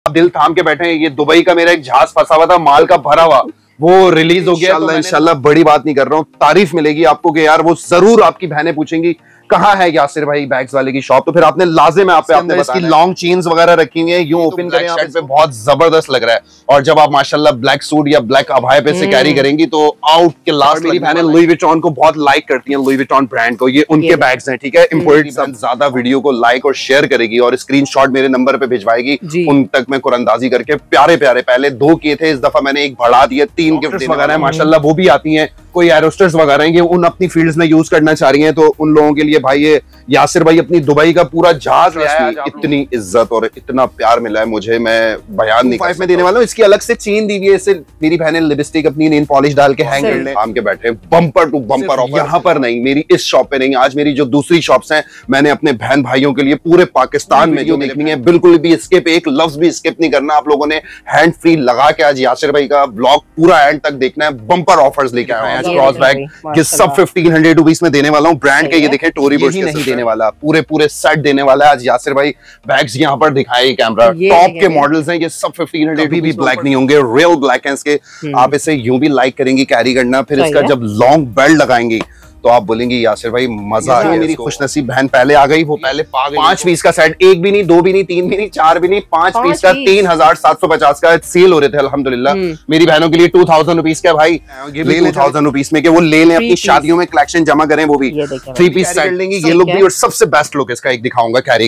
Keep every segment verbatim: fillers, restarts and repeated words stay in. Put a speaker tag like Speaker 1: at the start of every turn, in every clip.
Speaker 1: आप दिल थाम के बैठे हैं। ये दुबई का मेरा एक जहाज फंसा हुआ था माल का भरा हुआ, वो रिलीज हो गया। तो इंशाल्लाह बड़ी बात नहीं कर रहा हूँ, तारीफ मिलेगी आपको कि यार वो जरूर आपकी बहनें पूछेंगी कहाँ है यासिर भाई बैग्स वाले की शॉप। तो फिर आपने लाजिम है आप पे आपने इसकी लॉन्ग चेन्स वगैरह रखी हुई है, यूं ओपन करें आप पे बहुत जबरदस्त लग रहा है। और जब आप माशाल्लाह ब्लैक सूट या ब्लैक अबाया पे से कैरी करेंगी तो आउट के लास्ट। मेरी बहनें लुई विटॉन को बहुत लाइक करती हैं, लुई विटॉन ब्रांड को, ये उनके बैग्स हैं, ठीक है। इंपोर्टेड ज्यादा वीडियो को लाइक और शेयर करेगी और स्क्रीनशॉट मेरे नंबर पे भिजवाएगी, उन तक मैं कुरंदाजी करके प्यारे प्यारे, पहले दो किए थे, इस दफा मैंने एक बढ़ा दिया, तीन गिफ्ट वगैरह माशाल्लाह वो भी आती हैं। कोई एरोस्टर्स वगैरह हैं उन अपनी फील्ड्स में यूज करना चाह रही हैं, तो उन लोगों के लिए भाई ये यासिर भाई अपनी दुबई का पूरा जहाज है। इतनी इज्जत और इतना प्यार मिला है मुझे, मैं बयान नहीं फाइव में देने वाला हूँ। इसकी अलग से चेन दी हुई है, इससे मेरी बहनें लिपस्टिक अपनी नेल पॉलिश डाल के हैंग कर ले काम के बैठे। बम्पर टू बम्पर ऑफर यहाँ पर नहीं, मेरी इस शॉप पे नहीं, आज मेरी जो दूसरी शॉप्स हैं मैंने अपने बहन भाइयों के लिए पूरे पाकिस्तान में जो देखनी है, बिल्कुल भी स्किप, एक लफ्ज भी स्किप नहीं करना। आप लोगों ने हैंड फ्री लगा के आज यासिर भाई का ब्लॉग पूरा एंड तक देखना है। बम्पर ऑफर्स लेके आए हैं क्रॉस बैग, ये सब फिफ्टीन हंड्रेड रुपीज में देने वाला हूँ ब्रांड के। ये देखें टोरी बुश नहीं देने वाला, पूरे पूरे सेट देने वाला है आज यासिर भाई। बैग्स यहाँ पर दिखाए कैमरा, टॉप के मॉडल्स हैं ये सब फिफ्टीन हंड्रेड भी ब्लैक नहीं होंगे, रियल ब्लैक हैं इसके। आप इसे यूं भी लाइक करेंगी कैरी करना, फिर इसका जब लॉन्ग बेल्ट लगाएंगी तो आप बोलेंगे यासिर भाई मजा आ गया। मेरी खुशनसीब बहन पहले आ गई, वो पहले पांच पीस का सेट, एक भी नहीं, दो भी नहीं, तीन भी नहीं, चार भी नहीं, पांच पीस का तीन हजार सात सौ पचास का सेल हो रहे थे अल्हम्दुलिल्लाह। मेरी बहनों के लिए टू थाउजेंड रुपीज का भाई ले लें, थाउजेंड रुपीज में के वो ले लें, अपनी शादियों में कलेक्शन जमा करें, वो भी थ्री पीस सेट लेंगे। ये लुक भी और सबसे बेस्ट लुक इसका एक दिखाऊंगा कैरी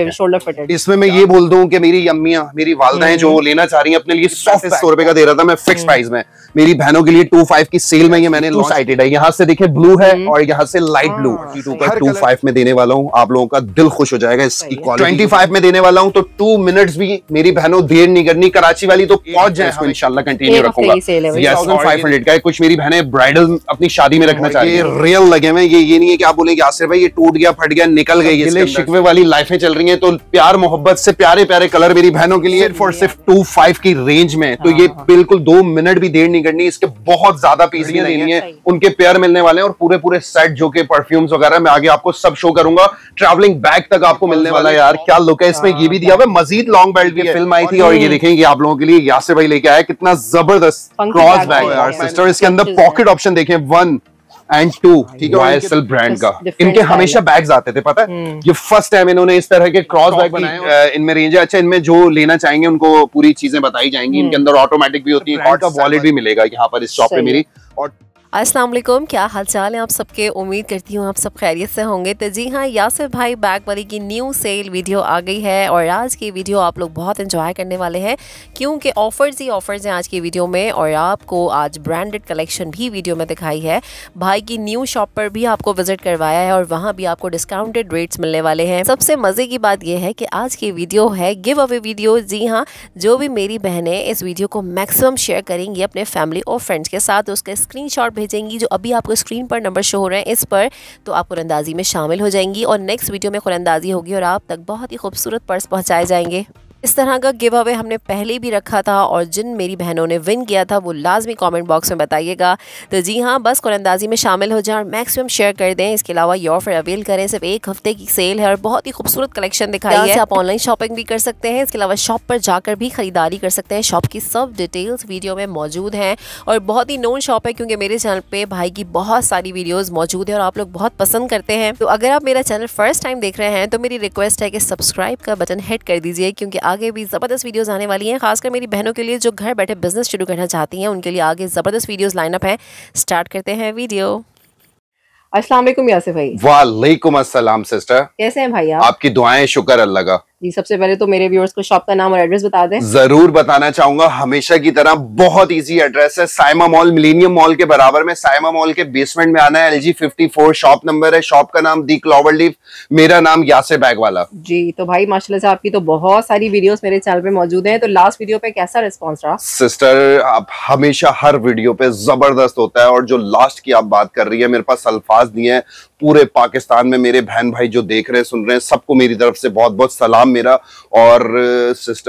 Speaker 1: करके। इसमें मैं ये बोल दूं कि मेरी अम्मियां, मेरी वालदाएं जो लेना चाह रही है अपने लिए, सौ सौ रुपए का दे रहा था मैं फिक्स प्राइस में। मेरी बहनों के लिए टू फाइव की सेल में ये मैंने टू साइडेड है, यहाँ से देखे ब्लू है और यहाँ से लाइट ब्लू, टू का टू फाइव में देने वाला हूँ। आप लोगों का दिल खुश हो जाएगा इसकी क्वालिटी। ट्वेंटी फाइव में देने वाला हूँ तो टू मिनट्स भी मेरी बहनों देर नहीं करनी, कराची वाली तो पहुंच जाए, इसको इंशाल्लाह कंटिन्यू रखूंगा। फाइव हंड्रेड का है, कुछ मेरी बहनें ब्राइडल अपनी शादी में रखना चाह रही है, रियल लगे हुए। ये ये नहीं है कि आप बोलेंगे यासिर भाई ये टूट गया, फट गया, निकल गई, ये शिकवे वाली लाइफें चल रही हैं। तो प्यार मोहब्बत से प्यारे प्यारे कलर मेरी बहनों के लिए फॉर सिर्फ टू फाइव की रेंज में, तो ये बिल्कुल दो मिनट भी देर नहीं करनी। इसके बहुत ज्यादा पीस भी नहीं है, उनके पेयर मिलने वाले हैं और पूरे पूरे सेट जो के परफ्यूम्स वगैरह मैं आगे आपको सब शो करूंगा। ट्रैवलिंग बैग तक आपको मिलने वाला है। यार क्या लुक है इसमें, ये भी दिया हुआ है, मजीद लॉन्ग बेल्ट भी फिल्म आई थी और ये देखेंगे आप लोगों के लिए यासिर भाई लेके आया कितना जबरदस्त क्रॉस बैग यार सिस्टर। इसके अंदर पॉकेट ऑप्शन देखें, वन एंड टू, ठीक है, वाईएसएल ब्रांड का। इनके हमेशा बैग्स आते थे, पता है, ये फर्स्ट टाइम इन्होंने इस तरह के क्रॉस बैग बनाए। इनमें रेंज है, अच्छा इनमें जो लेना चाहेंगे उनको पूरी चीजें बताई जाएंगी। इनके अंदर ऑटोमेटिक भी होती है, हॉट वॉलेट भी मिलेगा यहाँ पर इस शॉप पे मेरी। और
Speaker 2: अस्सलाम वालेकुम, क्या हाल चाल है आप सबके। उम्मीद करती हूँ आप सब खैरियत से होंगे। तो जी हाँ, यासिर भाई बैग वाली की न्यू सेल वीडियो आ गई है और आज की वीडियो आप लोग बहुत एंजॉय करने वाले हैं क्योंकि ऑफर्स ही ऑफर्स हैं आज की वीडियो में। और आपको आज ब्रांडेड कलेक्शन भी वीडियो में दिखाई है। भाई की न्यू शॉप पर भी आपको विजिट करवाया है और वहाँ भी आपको डिस्काउंटेड रेट्स मिलने वाले हैं। सबसे मज़े की बात यह है कि आज की वीडियो है गिव अवे वीडियो। जी हाँ, जो भी मेरी बहनें इस वीडियो को मैक्सिमम शेयर करेंगी अपने फैमिली और फ्रेंड्स के साथ, उसका स्क्रीनशॉट भेजेंगी जो अभी आपको स्क्रीन पर नंबर शो हो रहे हैं इस पर, तो आप कुरंदाजी में शामिल हो जाएंगी और नेक्स्ट वीडियो में कुरंदाजी होगी और आप तक बहुत ही खूबसूरत पर्स पहुंचाए जाएंगे। इस तरह का गिव अवे हमने पहले भी रखा था और जिन मेरी बहनों ने विन किया था वो लाजमी कमेंट बॉक्स में बताइएगा। तो जी हाँ, बस कुरंदाजी में शामिल हो जाएं और मैक्सिमम शेयर कर दें। इसके अलावा ये ऑफर अवेल करें, सिर्फ एक हफ्ते की सेल है और बहुत ही खूबसूरत कलेक्शन दिखाई है। आप ऑनलाइन शॉपिंग भी कर सकते हैं, इसके अलावा शॉप पर जाकर भी खरीदारी कर सकते हैं। शॉप की सब डिटेल्स वीडियो में मौजूद हैं और बहुत ही नोन शॉप है क्योंकि मेरे चैनल पर भाई की बहुत सारी वीडियोज़ मौजूद है और आप लोग बहुत पसंद करते हैं। तो अगर आप मेरा चैनल फर्स्ट टाइम देख रहे हैं तो मेरी रिक्वेस्ट है कि सब्सक्राइब का बटन हिट कर दीजिए क्योंकि आगे भी ज़बरदस्त वीडियोस आने वाली हैं, खासकर मेरी बहनों के लिए जो घर बैठे बिजनेस शुरू करना चाहती हैं उनके लिए आगे ज़बरदस्त वीडियोस लाइनअप है। स्टार्ट करते हैं वीडियो।
Speaker 3: अस्सलाम वालेकुम यासिर भाई।
Speaker 1: वालेकुम अस्सलाम सिस्टर,
Speaker 3: कैसे हैं भाई आप?
Speaker 1: आपकी दुआएं, शुक्र अल्लाह का।
Speaker 3: जी, सबसे पहले तो मेरे व्यूअर्स को शॉप का नाम और एड्रेस बता दें।
Speaker 1: जरूर बताना चाहूंगा, हमेशा की तरह बहुत इजी एड्रेस है। साइमा मॉल, मिलेनियम मॉल के बराबर में, साइमा मॉल के बेसमेंट में आना है। LG fifty four shop number है। शॉप का नाम दी क्लॉवर लीफ, मेरा नाम यासिर बैग वाला।
Speaker 3: जी, तो भाई माशाल्लाह से आपकी तो बहुत सारी वीडियोस मेरे चैनल पे मौजूद हैं। तो लास्ट वीडियो पे कैसा रिस्पॉन्स रहा?
Speaker 1: सिस्टर, आप हमेशा हर वीडियो पे जबरदस्त होता है और जो लास्ट की आप बात कर रही है, मेरे पास अल्फाज नहीं है। पूरे पाकिस्तान में मेरे बहन भाई जो देख रहे हैं, सुन रहे हैं, सबको मेरी तरफ से बहुत बहुत सलाम मेरा। और सिस्टर,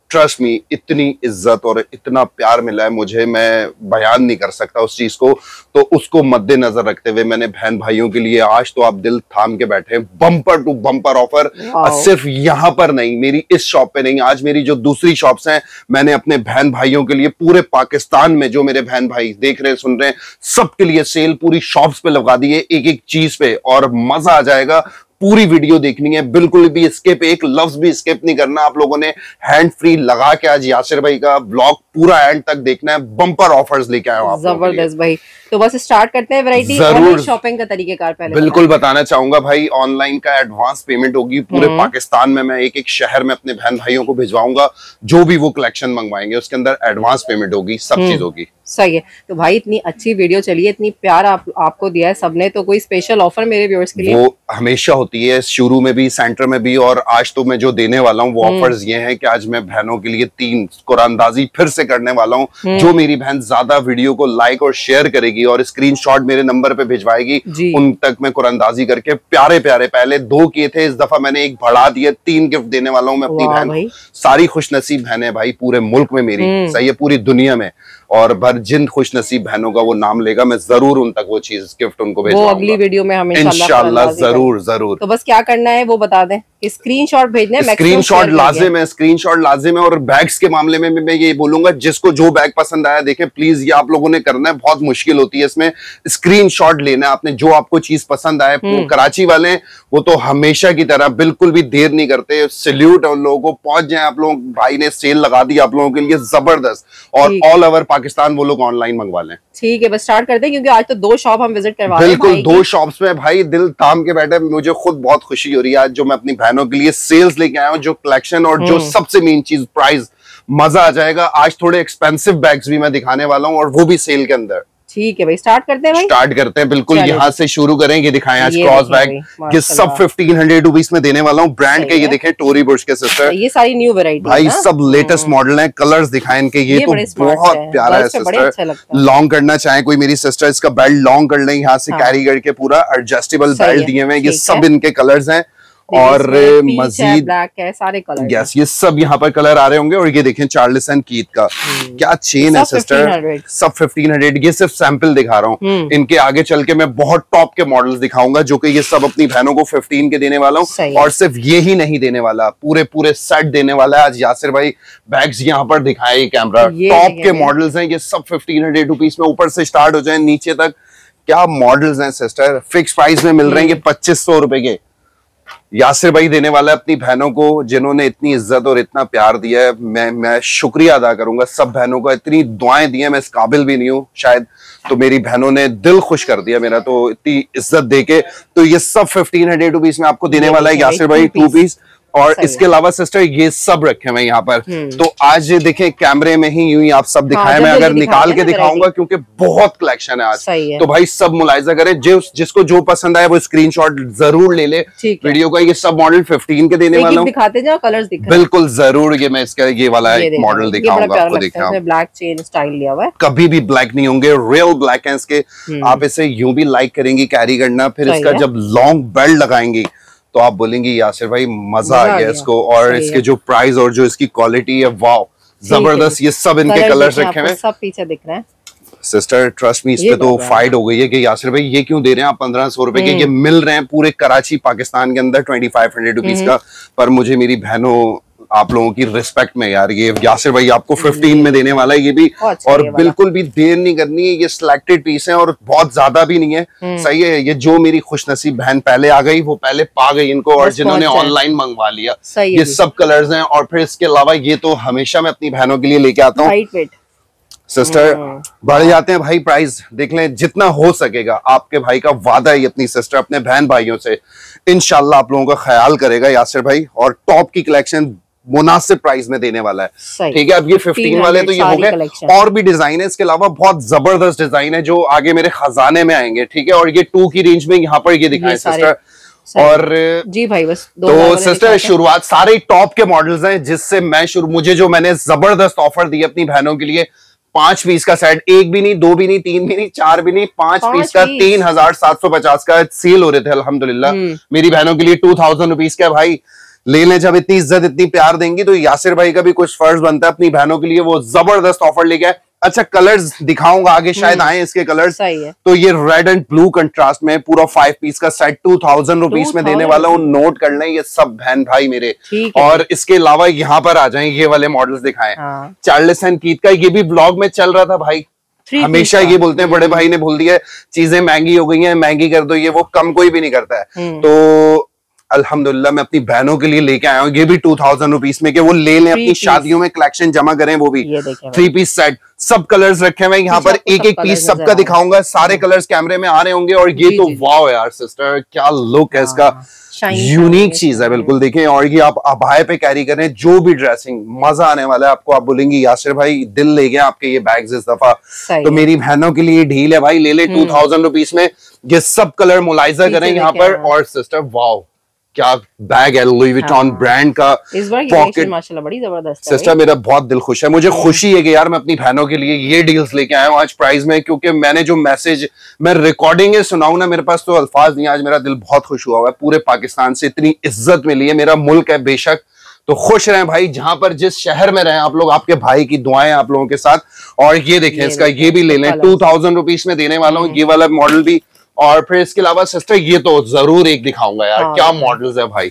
Speaker 1: ट्रस्ट मी, इतनी इज्जत और इतना प्यार मिला है मुझे, मैं बयान नहीं कर सकता उस चीज को। तो उसको मद्देनजर रखते हुए मैंने बहन भाइयों के लिए आज तो आप दिल थाम के बैठे हैं, बम्पर टू बम्पर ऑफर। सिर्फ यहाँ पर नहीं, मेरी इस शॉप पे नहीं, आज मेरी जो दूसरी शॉप्स हैं, मैंने अपने बहन भाइयों के लिए पूरे पाकिस्तान में जो मेरे बहन भाई देख रहे हैं सुन रहे हैं सबके लिए सेल पूरी शॉप्स पे लगा दी है, एक एक चीज पे, और मजा आ जाएगा। पूरी वीडियो देखनी है, बिल्कुल भी स्किप, एक लफ्ज भी स्किप नहीं करना। आप लोगों ने हैंड फ्री लगा के आज यासिर भाई का ब्लॉग पूरा एंड तक देखना है, बम्पर ऑफर्स लेके आए हो आप।
Speaker 3: जबरदस्त भाई, तो बस स्टार्ट करते हैं वैरायटी।
Speaker 1: जरूर
Speaker 3: शॉपिंग का तरीकेकार पहले
Speaker 1: बिल्कुल बताना चाहूंगा भाई। ऑनलाइन का एडवांस पेमेंट होगी पूरे पाकिस्तान में, मैं एक एक शहर में अपने बहन भाइयों को भिजवाऊंगा, जो भी वो कलेक्शन मंगवाएंगे उसके अंदर एडवांस पेमेंट होगी, सब चीज होगी।
Speaker 3: सही है। तो भाई इतनी अच्छी वीडियो चलिए, इतनी प्यार आप, आपको दिया है सबने, तो कोई स्पेशल ऑफर मेरे व्यूअर्स के लिए?
Speaker 1: वो हमेशा होती है, शुरू में भी, सेंटर में भी, और आज तो मैं जो देने वाला हूँ वो ऑफर्स ये हैं कि आज मैं बहनों के लिए तीन कुरानदाजी फिर से करने वाला हूँ। जो मेरी बहन ज्यादा वीडियो को लाइक और शेयर करेगी और स्क्रीनशॉट मेरे नंबर पे भिजवाएगी, उन तक मैं कुरानदाजी करके प्यारे प्यारे, पहले दो किए थे, इस दफा मैंने एक बढ़ा दिया, तीन गिफ्ट देने वाला हूँ मैं अपनी बहन। सारी खुशनसीब बहनें भाई पूरे मुल्क में मेरी, सही है, पूरी दुनिया में, और भर जिन खुशनसीब बहनों का वो नाम लेगा मैं जरूर उन तक वो चीज गिफ्ट उनको भेजूंगा
Speaker 3: अगली वीडियो में हम
Speaker 1: इंशाल्लाह। जरूर जरूर।
Speaker 3: तो बस क्या करना है वो बता दें, स्क्रीनशॉट भेजना है,
Speaker 1: स्क्रीनशॉट लाजिम है, स्क्रीनशॉट लाजिम है। और बैग्स के मामले में मैं ये बोलूंगा, जिसको जो बैग पसंद आया, देखें प्लीज, ये आप लोगों ने करना है, बहुत मुश्किल होती है इसमें। स्क्रीनशॉट लेना है आपने, जो आपको चीज पसंद आए। कराची वाले वो तो हमेशा की तरह बिल्कुल भी देर नहीं करते, सैल्यूट है उन लोगों को, पहुंच जाए आप लोग, भाई ने सेल लगा दी आप लोगों के लिए जबरदस्त, और ऑल ओवर पाकिस्तान वो लोग ऑनलाइन मंगवा लें।
Speaker 3: ठीक है, बस स्टार्ट करते हैं, क्योंकि आज तो दो शॉप हम विजिट करवा
Speaker 1: रहे हैं। बिल्कुल, दो शॉप्स में भाई दिल थाम के बैठे, मुझे खुद बहुत खुशी हो रही है आज जो मैं अपनी बहनों के लिए सेल्स लेके आया हूँ, जो कलेक्शन और जो सबसे मेन चीज प्राइस, मजा आ जाएगा। आज थोड़े एक्सपेंसिव बैग्स भी मैं दिखाने वाला हूँ, और वो भी सेल के अंदर।
Speaker 3: ठीक है भाई, स्टार्ट करते हैं भाई।
Speaker 1: स्टार्ट करते हैं, बिल्कुल यहाँ से शुरू करेंगे। दिखाएं आज क्रॉस बैग, ये सब फिफ्टीन हंड्रेड रुपीज में देने वाला हूँ, ब्रांड के। ये देखें टोरी बुश के सिस्टर,
Speaker 3: ये सारी न्यू वैरायटी
Speaker 1: भाई, सब लेटेस्ट मॉडल हैं। कलर्स दिखाएं इनके, ये तो बहुत प्यारा है सिस्टर। लॉन्ग करना चाहे कोई मेरी सिस्टर, इसका बेल्ट लॉन्ग कर लें, यहाँ से कैरी करके पूरा एडजस्टेबल बेल्ट दिए हुए हैं। ये सब इनके कलर्स हैं, और मजीद
Speaker 3: ब्लैक है, सारे कलर,
Speaker 1: यस, ये सब यहाँ पर कलर आ रहे होंगे। और ये देखें चार्ल्स एंड कीथ का क्या चेन है सिस्टर, सब फिफ्टीन हंड्रेड। ये सिर्फ सैंपल दिखा रहा हूँ, इनके आगे चल के मैं बहुत टॉप के मॉडल्स दिखाऊंगा, जो कि ये सब अपनी बहनों को फिफ्टीन के देने वाला हूँ। और सिर्फ ये ही नहीं देने वाला, पूरे पूरे सेट देने वाला है आज यासिर भाई। बैग्स यहाँ पर दिखाए, कैमरा टॉप के मॉडल्स हैं, ये सब फिफ्टीन हंड्रेड रुपीज में ऊपर से स्टार्ट हो जाए नीचे तक। क्या मॉडल्स हैं सिस्टर, फिक्स प्राइस में मिल रहे हैं, ये पच्चीस सौ रुपए के। यासिर भाई देने वाला है अपनी बहनों को, जिन्होंने इतनी इज्जत और इतना प्यार दिया है। मैं मैं शुक्रिया अदा करूंगा सब बहनों का, इतनी दुआएं दी हैं, मैं इस काबिल भी नहीं हूँ शायद, तो मेरी बहनों ने दिल खुश कर दिया मेरा, तो इतनी इज्जत देके। तो ये सब फिफ्टीन हंड्रेड रुपीज में आपको देने वाला है यासिर भाई, टू पीस। और इसके अलावा सिस्टर ये सब रखे हुए यहाँ पर, तो आज देखें कैमरे में ही यूं ही आप सब दिखाएं। हाँ, मैं अगर निकाल के दिखाऊंगा क्योंकि बहुत कलेक्शन है आज, है। तो भाई सब मुलायजा करें, जिस जिसको जो पसंद आए वो स्क्रीनशॉट जरूर ले ले वीडियो का। ये सब मॉडल फिफ्टीन के देने वाला हूँ,
Speaker 3: दिखाते जाओ कलर्स दिखा।
Speaker 1: बिल्कुल जरूर, ये मैं इसका ये वाला एक मॉडल दिखाऊंगा आपको। दिखा
Speaker 3: ब्लैक चेन स्टाइल लिया हुआ है,
Speaker 1: कभी भी ब्लैक नहीं होंगे, रियल ब्लैक है इसके। आप इसे यूं भी लाइक करेंगी कैरी करना, फिर इसका जब लॉन्ग बेल्ट लगाएंगी तो आप बोलेंगी यासिर भाई मजा आ गया इसको। और इसके जो प्राइस और जो इसकी क्वालिटी है, वाव, जबरदस्त। ये सब इनके कलर्स रखे हुए,
Speaker 3: सब पीछे दिख रहे हैं
Speaker 1: सिस्टर। ट्रस्ट मी, इस पे तो फाइट हो गई है कि यासिर भाई ये क्यों दे रहे हैं आप पंद्रह सौ रुपए के। ये मिल रहे हैं पूरे कराची पाकिस्तान के अंदर ट्वेंटी फाइव हंड्रेड रुपीज का, पर मुझे मेरी बहनों आप लोगों की रिस्पेक्ट में यार, ये यासिर भाई आपको फिफ्टीन में देने वाला है ये भी। और बिल्कुल भी देर नहीं करनी है, ये सिलेक्टेड पीस है और बहुत ज्यादा भी नहीं है, सही है। ये जो मेरी खुशनसीब बहन पहले आ गई वो पहले पा गई इनको, और जिन्होंने ऑनलाइन मंगवा लिया, ये सब कलर्स हैं। और फिर इसके अलावा ये तो हमेशा मैं अपनी बहनों के लिए लेके आता हूँ सिस्टर। बढ़ जाते हैं भाई प्राइस, देख लें जितना हो सकेगा, आपके भाई का वादा है इतनी सिस्टर अपने बहन भाइयों से इंशाल्लाह आप लोगों का ख्याल करेगा यासिर भाई, और टॉप की कलेक्शन मुनासिब प्राइस में देने वाला है। ठीक है, अब ये फिफ्टीन वाले तो ये हो गए, और भी डिजाइन है इसके अलावा, बहुत जबरदस्त डिजाइन है जो आगे मेरे खजाने में आएंगे। ठीक है, और ये टू की रेंज में यहाँ पर ये दिखाएं सिस्टर। और
Speaker 3: जी भाई बस
Speaker 1: तो सिस्टर शुरुआत सारे टॉप के मॉडल्स हैं, जिससे मैं शुरू, मुझे जो मैंने जबरदस्त ऑफर दी अपनी बहनों के लिए, पांच पीस का सेट, एक भी नहीं, दो भी नहीं, तीन भी नहीं, चार भी नहीं, पांच पीस का तीन हजार सात सौ पचास का सेल हो रहे थे अल्हम्दुलिल्लाह। मेरी बहनों के लिए टू थाउजेंड रुपीज का भाई, ले लें। जब इतनी इज्जत इतनी प्यार देंगी तो यासिर भाई का भी कुछ फर्ज बनता है अपनी बहनों के लिए, वो जबरदस्त ऑफर लेके आए। अच्छा कलर्स दिखाऊंगा आगे, शायद आए इसके कलर्स।
Speaker 3: सही है।
Speaker 1: तो ये रेड एंड ब्लू कंट्रास्ट में पूरा फाइव पीस का सेट टू थाउजेंड रुपीज में देने वाला हूँ, नोट कर लें ये सब बहन भाई मेरे। और इसके अलावा यहाँ पर आ जाएं, ये वाले मॉडल्स दिखाएं। हाँ। चार्ल्स एंड कीथ का ये भी ब्लॉग में चल रहा था भाई, हमेशा ये बोलते हैं, बड़े भाई ने बोल दिया चीजें महंगी हो गई हैं, महंगी कर दो, ये वो कम कोई भी नहीं करता है। तो अल्हम्दुलिल्लाह मैं अपनी बहनों के लिए लेके आया हूँ, ये भी टू थाउजेंड रुपीज में, कि वो ले लें अपनी शादियों में कलेक्शन जमा करें। वो भी थ्री पीस सेट, सब कलर्स रखे हुए यहाँ पर, एक एक पीस सबका दिखाऊंगा, सारे कलर्स कैमरे में आ रहे होंगे। और ये तो वाओ यार सिस्टर, क्या लुक है इसका, यूनिक चीज है बिल्कुल। देखें, और ये आप अबाए पे कैरी करें, जो भी ड्रेसिंग, मजा आने वाला है आपको। आप बोलेंगी यासिर भाई दिल ले गए आपके ये बैग्स इस दफा, तो मेरी बहनों के लिए ढील है भाई, ले ले टू थाउजेंड रुपीज में। ये सब कलर मुलाइजा करें यहाँ पर। और सिस्टर वाओ क्या बैग है, लुई विटॉन ब्रांड का,
Speaker 3: इस बार पॉकेट माशाल्लाह बड़ी जबरदस्त है।
Speaker 1: सिस्टर मेरा बहुत दिल खुश है, मुझे खुशी है कि यार मैं अपनी बहनों के लिए ये डील्स लेके आया हूँ आज प्राइस में, क्योंकि मैंने जो मैसेज मैं रिकॉर्डिंग है सुनाऊं ना, मेरे पास तो अल्फाज नहीं। आज मेरा दिल बहुत खुश हुआ हुआ है, पूरे पाकिस्तान से इतनी इज्जत मिली है, मेरा मुल्क है बेशक, तो खुश रहें भाई जहां पर जिस शहर में रहें आप लोग, आपके भाई की दुआएं आप लोगों के साथ। और ये देखें इसका, ये भी ले लें, टू थाउजेंड रुपीज में देने वाला हूँ ये वाला मॉडल भी। और फिर इसके अलावा सिस्टर ये तो जरूर एक दिखाऊंगा यार, क्या मॉडल्स है भाई,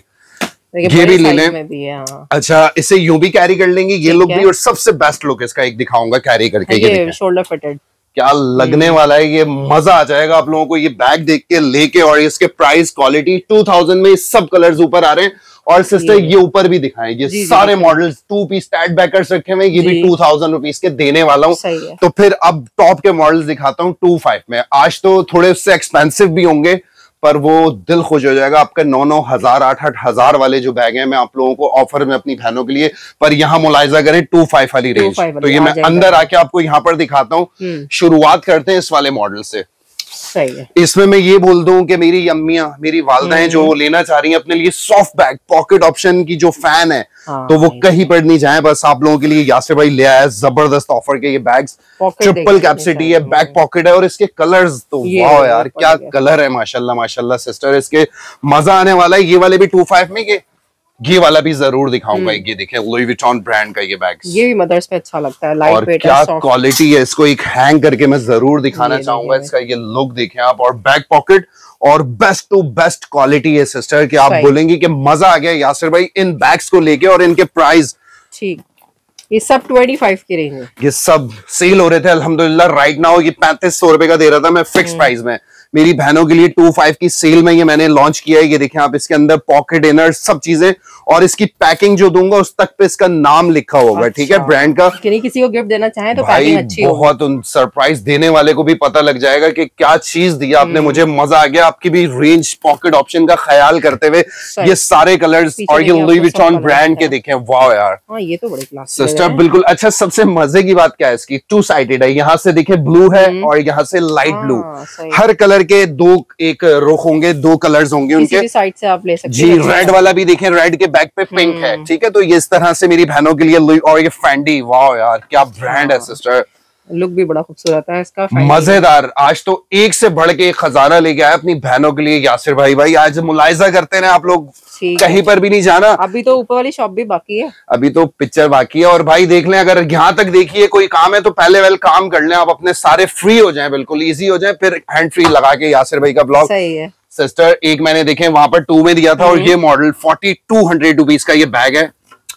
Speaker 1: ये भी ले लें। भी है, हाँ। अच्छा इसे यूं भी कैरी कर लेंगे, ये लुक भी। और सबसे बेस्ट लुक इसका एक दिखाऊंगा कैरी करके, ये
Speaker 3: शोल्डर फिटेड,
Speaker 1: क्या लगने वाला है, ये मजा आ जाएगा आप लोगों को ये बैग देख के लेके। और इसके प्राइस क्वालिटी टू थाउजेंड में सब कलर्स ऊपर आ रहे हैं। और सिस्टर ये ऊपर भी दिखाएं, ये जी, सारे मॉडल्स टू पीस स्टैट बैकर्स रखे हुए, ये भी टू थाउजेंड रुपीज के देने वाला हूँ। तो फिर अब टॉप के मॉडल्स दिखाता हूँ टू फाइव में। आज तो थोड़े उससे एक्सपेंसिव भी होंगे, पर वो दिल खुश हो जाएगा आपका। नौ नौ हजार आठ आठ हजार वाले जो बैग हैं मैं आप लोगों को ऑफर में अपनी बहनों के लिए, पर यहाँ मुलायजा करें टू फाइव वाली रेंज। तो ये मैं अंदर आके आपको यहाँ पर दिखाता हूँ। शुरुआत करते हैं इस वाले मॉडल से।
Speaker 3: सही है।
Speaker 1: इसमें मैं ये बोल दूं कि मेरी अम्मियां, मेरी वालदाएं जो लेना चाह रही हैं अपने लिए सॉफ्ट बैग पॉकेट ऑप्शन की जो फैन है, हाँ, तो वो कहीं पर नहीं जाए, बस आप लोगों के लिए यासिर भाई ले आया जबरदस्त ऑफर के ये बैग्स। ट्रिपल कैपेसिटी है, बैक पॉकेट है, और इसके कलर्स तो वाह यार क्या कलर है, माशाल्लाह माशाल्लाह सिस्टर, इसके मजा आने वाला है। ये वाले भी टू फाइव में, के ये वाला भी जरूर दिखाऊंगा। ये देखें लुई विटॉन ब्रांड का ये बैग,
Speaker 3: ये भी मदर्स पे अच्छा लगता है, लाइट वेट है,
Speaker 1: और क्या क्वालिटी है। इसको एक हैंग करके मैं जरूर दिखाना चाहूंगा, इसका ये लुक देखें आप। और बैक पॉकेट और बेस्ट टू बेस्ट क्वालिटी है सिस्टर, कि आप बोलेंगे कि मजा आ गया यासिर भाई इन बैग्स को लेके। और इनके प्राइस
Speaker 3: ठीक, ये सब पच्चीस की रेंज है,
Speaker 1: ये सब सेल हो रहे थे अल्हम्दुलिल्लाह। राइट नाउ ये पैंतीस सौ रुपए का दे रहा था मैं फिक्स प्राइस में, मेरी बहनों के लिए टू फाइव की सेल में ये मैंने लॉन्च किया है। ये देखें आप, इसके अंदर पॉकेट इनर सब चीजें, और इसकी पैकिंग जो दूंगा उस तक पे इसका नाम लिखा होगा। अच्छा। ठीक है, ब्रांड का,
Speaker 3: किसी को गिफ्ट देना चाहे तो पैकिंग अच्छी होगी,
Speaker 1: बहुत उन सरप्राइज देने वाले को भी पता लग जाएगा कि क्या चीज दिया आपने मुझे, मजा आ गया। आपकी भी रेंज पॉकेट ऑप्शन का ख्याल करते हुए ये सारे कलर्स, और ये लुई विटॉन ब्रांड के देखें, वाह यार
Speaker 3: ये तो बड़े क्लास
Speaker 1: सिस्टर बिल्कुल। अच्छा सबसे मजे की बात क्या है इसकी, टू साइडेड है, यहाँ से देखें ब्लू है और यहाँ से लाइट ब्लू, हर कलर के दो एक रुख होंगे, दो कलर्स होंगे उनके
Speaker 3: साइड से आप ले सकते
Speaker 1: जी। रेड वाला भी देखें, रेड के बैक पे पिंक है, ठीक है। तो ये इस तरह से मेरी बहनों के लिए लुई, और ये फैंडी, वाह यार क्या ब्रांड है सिस्टर,
Speaker 3: लुक भी बड़ा खूबसूरत है इसका,
Speaker 1: मजेदार। आज तो एक से बढ़ के एक खजाना लेके आया अपनी बहनों के लिए यासिर भाई। भाई आज मुलायजा करते रहे आप लोग, कहीं पर भी नहीं जाना।
Speaker 3: अभी तो ऊपर वाली शॉप भी बाकी है,
Speaker 1: अभी तो पिक्चर बाकी है। और भाई देख लें, अगर यहाँ तक देखिए कोई काम है तो पहले वेल काम कर लें, आप अपने सारे फ्री हो जाएं, बिल्कुल इजी हो जाए, फिर हैंड फ्री लगा के यासिर भाई का ब्लॉग।
Speaker 3: सही है
Speaker 1: सिस्टर, एक मैंने देखे वहां पर टू में दिया था, और ये model forty two hundred rupees का ये बैग है,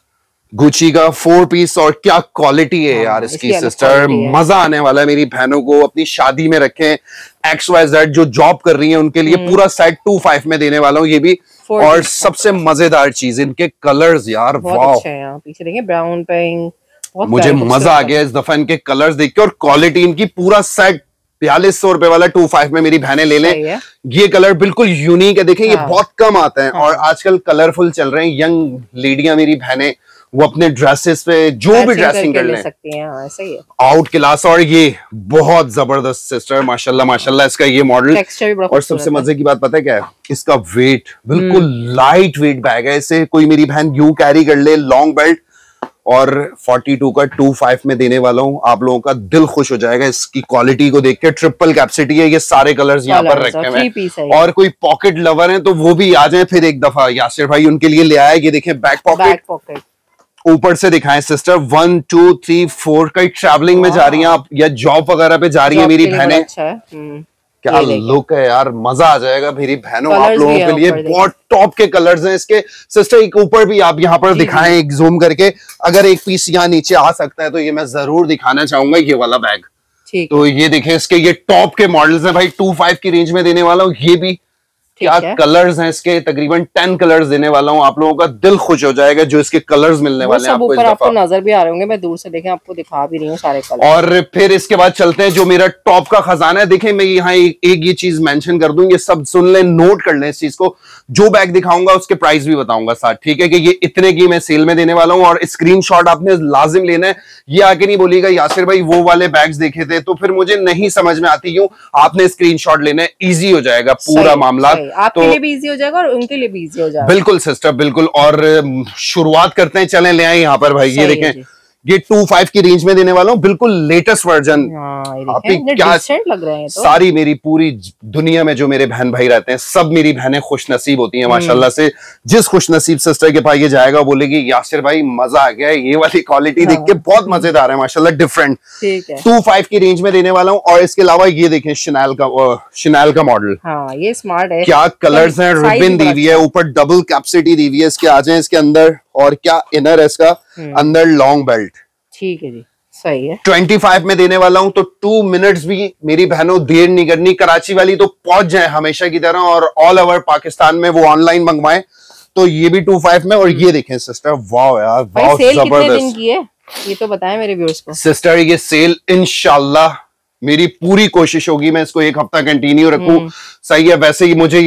Speaker 1: गुची का फोर पीस, और क्या क्वालिटी है यार इसकी सिस्टर, मजा आने वाला है। मेरी बहनों को अपनी शादी में रखें, एक्स वाई जेड जो जॉब कर रही है उनके लिए पूरा सेट टू फाइव में देने वाला हूँ ये भी। और सबसे मजेदार चीज इनके कलर्स यार, वाह
Speaker 3: पीछे देखें ब्राउन पिंक,
Speaker 1: मुझे मजा आ गया इस दफा इनके कलर्स देख के। और क्वालिटी इनकी पूरा सेट बयालीस सौ रुपए वाला टू फाइव में मेरी बहनें ले लें। ये कलर बिल्कुल यूनिक है, देखें हाँ। ये बहुत कम आता है, हाँ। और आजकल कलरफुल चल रहे हैं। यंग लेडियां मेरी बहनें वो अपने ड्रेसेस पे जो भी ड्रेसिंग कर ले
Speaker 3: सकती हैं, हाँ, ऐसा ही है।
Speaker 1: Out class. और ये बहुत जबरदस्त सिस्टर, माशाल्लाह माशाल्लाह इसका ये मॉडल। और सबसे मजे की बात पता है क्या है, इसका वेट बिल्कुल लाइट वेट बैग है, इसे कोई मेरी बहन यूं कैरी कर ले, लॉन्ग बेल्ट और बयालीस का पच्चीस में देने वाला हूँ। आप लोगों का दिल खुश हो जाएगा इसकी क्वालिटी को देख के। ट्रिपल कैपेसिटी है, ये सारे कलर्स यहाँ पर रखे हुए हैं। और कोई पॉकेट लवर है तो वो भी आ जाए फिर एक दफा, यासिर भाई उनके लिए ले आया। ये देखें बैक पॉकेट, ऊपर से दिखाएं sister, one two three four, कई ट्रैवलिंग में जा रही हैं आप या जॉब वगैरह पे जा रही है मेरी बहनें। क्या लुक है यार, मजा आ जाएगा मेरी बहनों। आप लोगों के लिए बहुत टॉप के कलर्स हैं इसके। सिस्टर एक ऊपर भी आप यहाँ पर दिखाएं एक जूम करके, अगर एक पीस यहाँ नीचे आ सकता है तो ये मैं जरूर दिखाना चाहूंगा, ये वाला बैग। तो ये देखें इसके ये टॉप के मॉडल्स हैं भाई, टू फाइव की रेंज में देने वाला हूँ। ये भी क्या कलर्स हैं इसके, तकरीबन टेन कलर्स देने वाला हूँ। आप लोगों का दिल खुश हो जाएगा जो इसके कलर्स मिलने वाले हैं आपको।
Speaker 3: आपको नजर भी आ रहे होंगे, मैं दूर से देखें आपको दिखा भी रही हूँ सारे कलर।
Speaker 1: और फिर इसके बाद चलते हैं जो मेरा टॉप का खजाना है। देखें मैं यहाँ एक, एक ये चीज मेंशन कर दूं, ये सब सुन लें, नोट कर लें इस चीज को। जो बैग दिखाऊंगा उसके प्राइस भी बताऊंगा साथ, ठीक है, कि ये इतने की मैं सेल में देने वाला हूँ। और स्क्रीनशॉट आपने लाजिम लेना है। ये आके नहीं बोलिएगा यासिर भाई वो वाले बैग्स देखे थे, तो फिर मुझे नहीं समझ में आती क्यों। आपने स्क्रीनशॉट लेना है, इजी हो जाएगा पूरा मामला।
Speaker 3: आपके लिए भी हो जाएगा और उनके लिए भी इजी हो जाएगा।
Speaker 1: बिल्कुल सिस्टर, बिल्कुल। और शुरुआत करते हैं, चलें ले आए यहाँ पर भाई। ये देखें ये टू फाइव की रेंज में देने वाला हूँ, बिल्कुल लेटेस्ट वर्जन।
Speaker 3: आप क्या लग रहे हैं तो?
Speaker 1: सारी मेरी पूरी दुनिया में जो मेरे बहन भाई रहते हैं सब मेरी बहनें खुश नसीब होती हैं माशाल्लाह से। जिस खुश नसीब सिस्टर के पास ये जाएगा बोलेगी यासिर भाई मजा आ गया, ये वाली क्वालिटी देख के बहुत मजेदार है माशाल्लाह, डिफरेंट। टू फाइव की रेंज में देने वाला हूँ। और इसके अलावा ये देखें शनैल का शनैल का मॉडल,
Speaker 3: ये स्मार्ट है।
Speaker 1: क्या कलर्स है, रिबन दी हुई है, ऊपर डबल कैपेसिटी दी हुई है इसके। आ जाए इसके अंदर, और क्या इनर है इसका, अंदर लॉन्ग बेल्ट।
Speaker 3: ठीक है जी, सही है।
Speaker 1: पच्चीस में देने वाला हूं, तो टू मिनट्स भी मेरी बहनों देर नहीं करनी। कराची वाली तो पहुंच जाए हमेशा की तरह, और ऑल ओवर पाकिस्तान में वो ऑनलाइन मंगवाएं। तो ये भी टू फाइव में। और ये देखें सिस्टर, वाह यार, बहुत जबरदस्त।
Speaker 3: ये तो बताएं मेरे व्यूअर्स को।
Speaker 1: सिस्टर ये सेल इंशाल्लाह मेरी पूरी कोशिश होगी मैं इसको एक हफ्ता कंटिन्यू रखूं। सही है। वैसे ही मुझे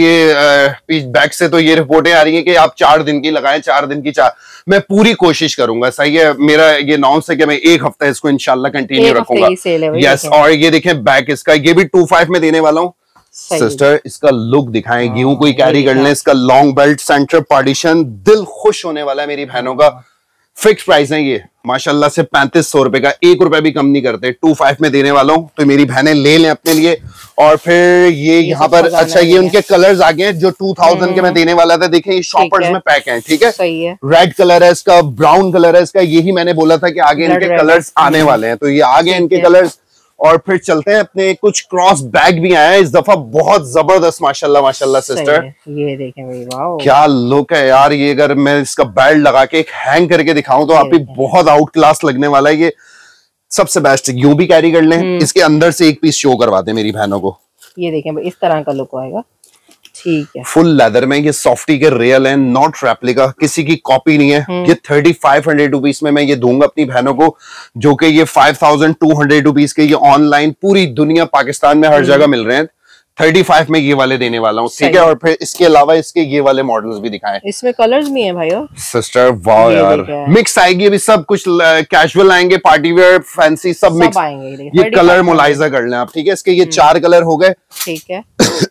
Speaker 1: ये बैक से तो ये रिपोर्टें आ रही हैं कि आप चार दिन की लगाएं, चार दिन की चार, मैं पूरी कोशिश करूंगा। सही है। मेरा ये नॉन्स है कि मैं एक हफ्ता इसको इंशाल्लाह कंटिन्यू रखूंगा। यस। और ये देखें बैक इसका, ये भी टू फाइव में देने वाला हूँ। सिस्टर इसका लुक दिखाएं, गेहूं कोई कैरी कर लें। इसका लॉन्ग बेल्ट, सेंटर पार्टीशन, दिल खुश होने वाला है मेरी बहनों का। फिक्स प्राइस है ये माशाल्लाह से, पैंतीस सौ रुपए का, एक रुपए भी कम नहीं करते। टू फाइव में देने वाला हूँ, तो मेरी बहनें ले लें अपने लिए। और फिर ये यहाँ पर अच्छा, ये उनके कलर्स आ गए हैं जो टू थाउजेंड के मैं देने वाला था। देखें ये शॉपर्स में पैक हैं, ठीक है।
Speaker 3: सही है।
Speaker 1: रेड कलर है इसका, ब्राउन कलर है इसका। यही मैंने बोला था कि आगे इनके कलर्स आने वाले हैं, तो ये आगे इनके कलर्स। और फिर चलते हैं अपने कुछ क्रॉस बैग भी आया है इस दफा, बहुत जबरदस्त माशाल्लाह माशाल्लाह सिस्टर।
Speaker 3: ये देखें भाई, वाओ
Speaker 1: क्या लुक है यार। ये अगर मैं इसका बेल्ट लगा के एक हैंग करके दिखाऊं तो आप ही बहुत आउट क्लास लगने वाला है। ये सबसे बेस्ट, यूं भी कैरी कर लें। इसके अंदर से एक पीस शो करवा दें मेरी बहनों को।
Speaker 3: ये देखें भाई, इस तरह का लुक आएगा। ठीक है।
Speaker 1: फुल लेदर में, ये सॉफ्टी के रियल है, नॉट रेप्लिका, किसी की कॉपी नहीं है। ये थर्टी फाइव हंड्रेड रुपीज में मैं ये दूंगा अपनी बहनों को, जो कि ये five thousand two hundred rupees के ये ऑनलाइन पूरी दुनिया पाकिस्तान में हर जगह मिल रहे हैं। थर्टी फाइव में ये वाले देने वाला हूँ, ठीक है। और फिर इसके अलावा इसके ये वाले मॉडल्स भी दिखाएं।
Speaker 3: इसमें कलर्स भी हैं भाई
Speaker 1: सिस्टर, वाह यार, मिक्स आएगी अभी सब कुछ। कैजुअल आएंगे, पार्टी वेयर, फैंसी, सब मिक्स आएंगे। ये कलर मुलायजा कर लें आप, ठीक है। इसके ये चार कलर हो गए,
Speaker 3: ठीक है।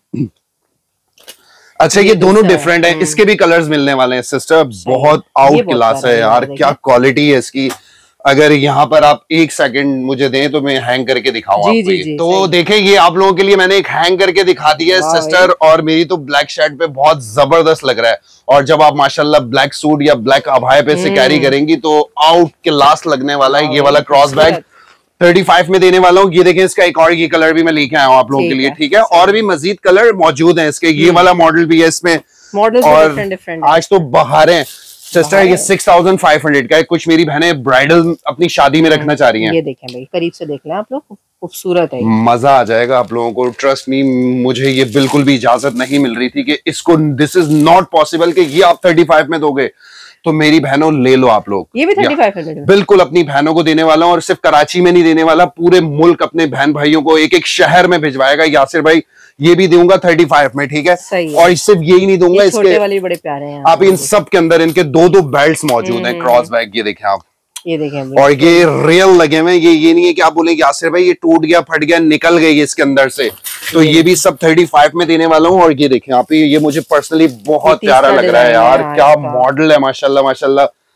Speaker 1: अच्छा ये, ये दोनों डिफरेंट है, इसके भी कलर्स मिलने वाले हैं सिस्टर। बहुत आउट क्लास है यार, क्या क्वालिटी है इसकी। अगर यहाँ पर आप एक सेकंड मुझे दें तो मैं हैंग करके दिखाऊं आपको ये। तो देखें ये आप लोगों के लिए मैंने एक हैंग करके दिखा दिया है सिस्टर। और मेरी तो ब्लैक शर्ट पे बहुत जबरदस्त लग रहा है। और जब आप माशाल्लाह ब्लैक सूट या ब्लैक अभाए पे से कैरी करेंगी तो आउट क्लास लगने वाला है। ये वाला क्रॉस बैग थर्टी फाइव में देने वाला हूँ। ये देखें इसका एक और ये कलर भी मैं लेके आया हूँ आप लोगों के लिए, ठीक है। और भी मजीद कलर मौजूद हैं इसके। ये वाला मॉडल भी है इसमें, और आज तो बहारें सिस्टर। ये सिक्स थाउजेंड फाइव हंड्रेड का है। कुछ मेरी बहनें ब्राइडल अपनी शादी में रखना चाह रही हैं।
Speaker 3: ये देखें भाई, करीब से देख लें आप लोग, खूबसूरत है,
Speaker 1: मजा आ जाएगा आप लोगों को। ट्रस्ट मी, मुझे ये बिल्कुल भी इजाजत नहीं मिल रही थी कि इसको, दिस इज नॉट पॉसिबल कि ये आप थर्टी फाइव में दोगे। तो मेरी बहनों ले लो आप लोग,
Speaker 3: ये भी थर्टी फाइव हंड्रेड
Speaker 1: बिल्कुल अपनी बहनों को देने वाला हूँ। और सिर्फ कराची में नहीं देने वाला, पूरे मुल्क अपने बहन भाइयों को एक एक शहर में भिजवाएगा यासिर भाई। ये भी दूंगा थर्टी फाइव में, ठीक है।
Speaker 3: है।
Speaker 1: और सिर्फ यही नहीं दूंगा, इसके
Speaker 3: वाले बड़े प्यारे हैं
Speaker 1: आप, इन सब के अंदर इनके दो दो बेल्ट मौजूद हैं, क्रॉस बैग। ये देखें आप,
Speaker 3: ये देखें।
Speaker 1: और ये रियल लगे हुए, ये ये नहीं है कि आप बोले यासिर भाई ये टूट गया, फट गया, निकल गई इसके अंदर से। तो ये भी सब थर्टी फाइव में देने वाला हूँ। और ये देखें आप, ये मुझे पर्सनली बहुत प्यारा लग रहा है यार। क्या मॉडल है माशाल्लाह माशाल्लाह।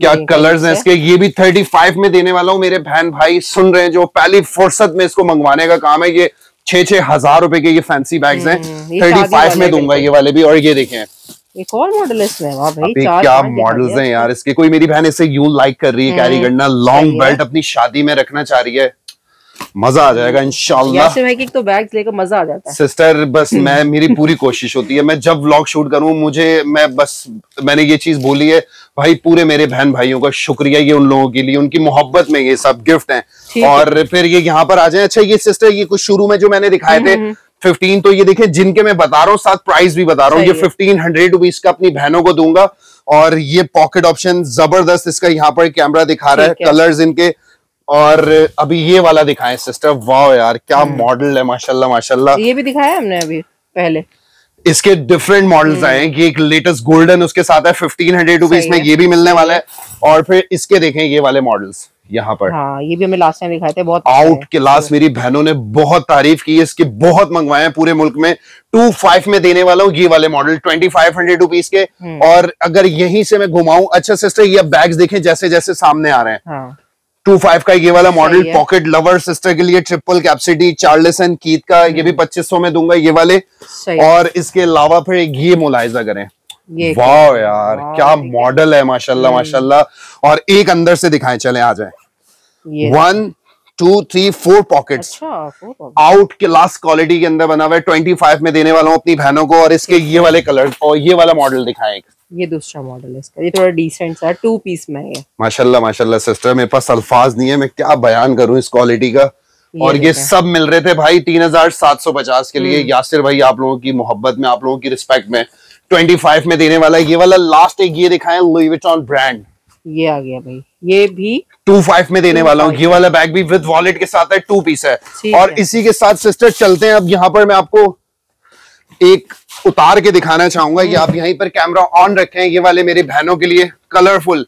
Speaker 1: क्या कलर्स हैं इसके। ये भी थर्टी फाइव में देने वाला हूँ। मेरे बहन भाई सुन रहे हैं जो पहली फुर्सत में इसको मंगवाने का काम है, ये छह छह हजार रुपए के ये फैंसी बैग्स हैं, थर्टी फाइव में दूंगा ये वाले भी। और ये देखें
Speaker 3: एक और मॉडल है इसमें, वाह भाई
Speaker 1: क्या मॉडल्स हैं यार इसके। कोई मेरी बहन इसे यूं लाइक कर रही है कैरी करना, लॉन्ग बेल्ट अपनी शादी में रखना चाह रही है, मजा आ जाएगा इंशाल्लाह।
Speaker 3: यासिर भाई की तो बैग्स लेकर मजा आ जाता है
Speaker 1: सिस्टर। बस मैं मेरी पूरी कोशिश होती है, मैं जब व्लॉग शूट करूं मुझे मैं बस मैंने ये चीज बोली है भाई, पूरे मेरे बहन भाइयों का शुक्रिया, ये उन लोगों के लिए उनकी मोहब्बत में ये सब गिफ्ट हैं। और फिर ये यहाँ पर आ जाए। अच्छा ये सिस्टर ये कुछ शुरू में जो मैंने दिखाए थे फिफ्टीन, तो ये देखें जिनके मैं बता रहा हूँ, साथ प्राइस भी बता रहा हूँ, ये फिफ्टीन हंड्रेड रुपीज का अपनी बहनों को दूंगा। और ये पॉकेट ऑप्शन जबरदस्त इसका यहाँ पर कैमरा दिखा रहा है, कलर्स इनके। और अभी ये वाला दिखाएं सिस्टर, वाह यार क्या मॉडल है, माशाल्लाह माशाल्लाह।
Speaker 3: ये भी दिखाया हमने अभी पहले,
Speaker 1: इसके डिफरेंट मॉडल्स आए हैं। ये एक लेटेस्ट गोल्डन उसके साथ है, फिफ्टीन हंड्रेड रुपीज में ये भी मिलने वाला है। और फिर इसके देखें ये वाले मॉडल्स यहाँ पर,
Speaker 3: हाँ, ये भी हमें लास्ट टाइम दिखाए थे, बहुत
Speaker 1: आउट क्लास। मेरी बहनों ने बहुत तारीफ की है इसके, बहुत मंगवाए हैं पूरे मुल्क में। टू फाइव में देने वाला हूँ ये वाले model, twenty five hundred rupees के। और अगर यहीं से मैं घुमाऊं, अच्छा सिस्टर ये बैग्स देखें जैसे जैसे सामने आ रहे हैं,
Speaker 3: हाँ।
Speaker 1: टू फाइव का ये वाला मॉडल, पॉकेट लवर सिस्टर के लिए, triple capacity, Charles and Keith का, ये भी पच्चीस सौ में दूंगा ये वाले। और इसके अलावा फिर ये मुलाहिजा करें, वाह यार क्या मॉडल है, माशाल्लाह माशाल्लाह। और एक अंदर से दिखाएं, चले आ जाए। One two three four pockets, out class quality के अंदर बना हुआ है, ट्वेंटी फाइव में देने वाला हूँ अपनी बहनों को। और इसके ये वाले कलर और ये वाला मॉडल दिखाएं।
Speaker 3: ये दूसरा मॉडल है इसका, ये थोड़ा डिसेंट सा टू पीस में है।
Speaker 1: माशाल्लाह माशाल्लाह सिस्टर, मेरे पास अल्फाज नहीं है, मैं क्या बयान करूं इस क्वालिटी का। ये और ये सब मिल रहे थे भाई तीन हजार सात सौ पचास के लिए। यासिर भाई आप लोगों की मोहब्बत में, आप लोगों की रिस्पेक्ट में ट्वेंटी फाइव में देने वाला है ये वाला। लास्ट एक ये दिखाएं, लुई विटॉन ब्रांड,
Speaker 3: ये आ गया भाई, ये भी
Speaker 1: टू फाइव में देने वाला हूँ। ये वाला बैग भी विद वॉलेट के साथ है, टू पीस है। और इसी के साथ सिस्टर चलते हैं अब यहाँ पर, मैं आपको एक उतार के दिखाना चाहूंगा। ये आप यहीं पर कैमरा ऑन रखें, ये वाले मेरी बहनों के लिए कलरफुल,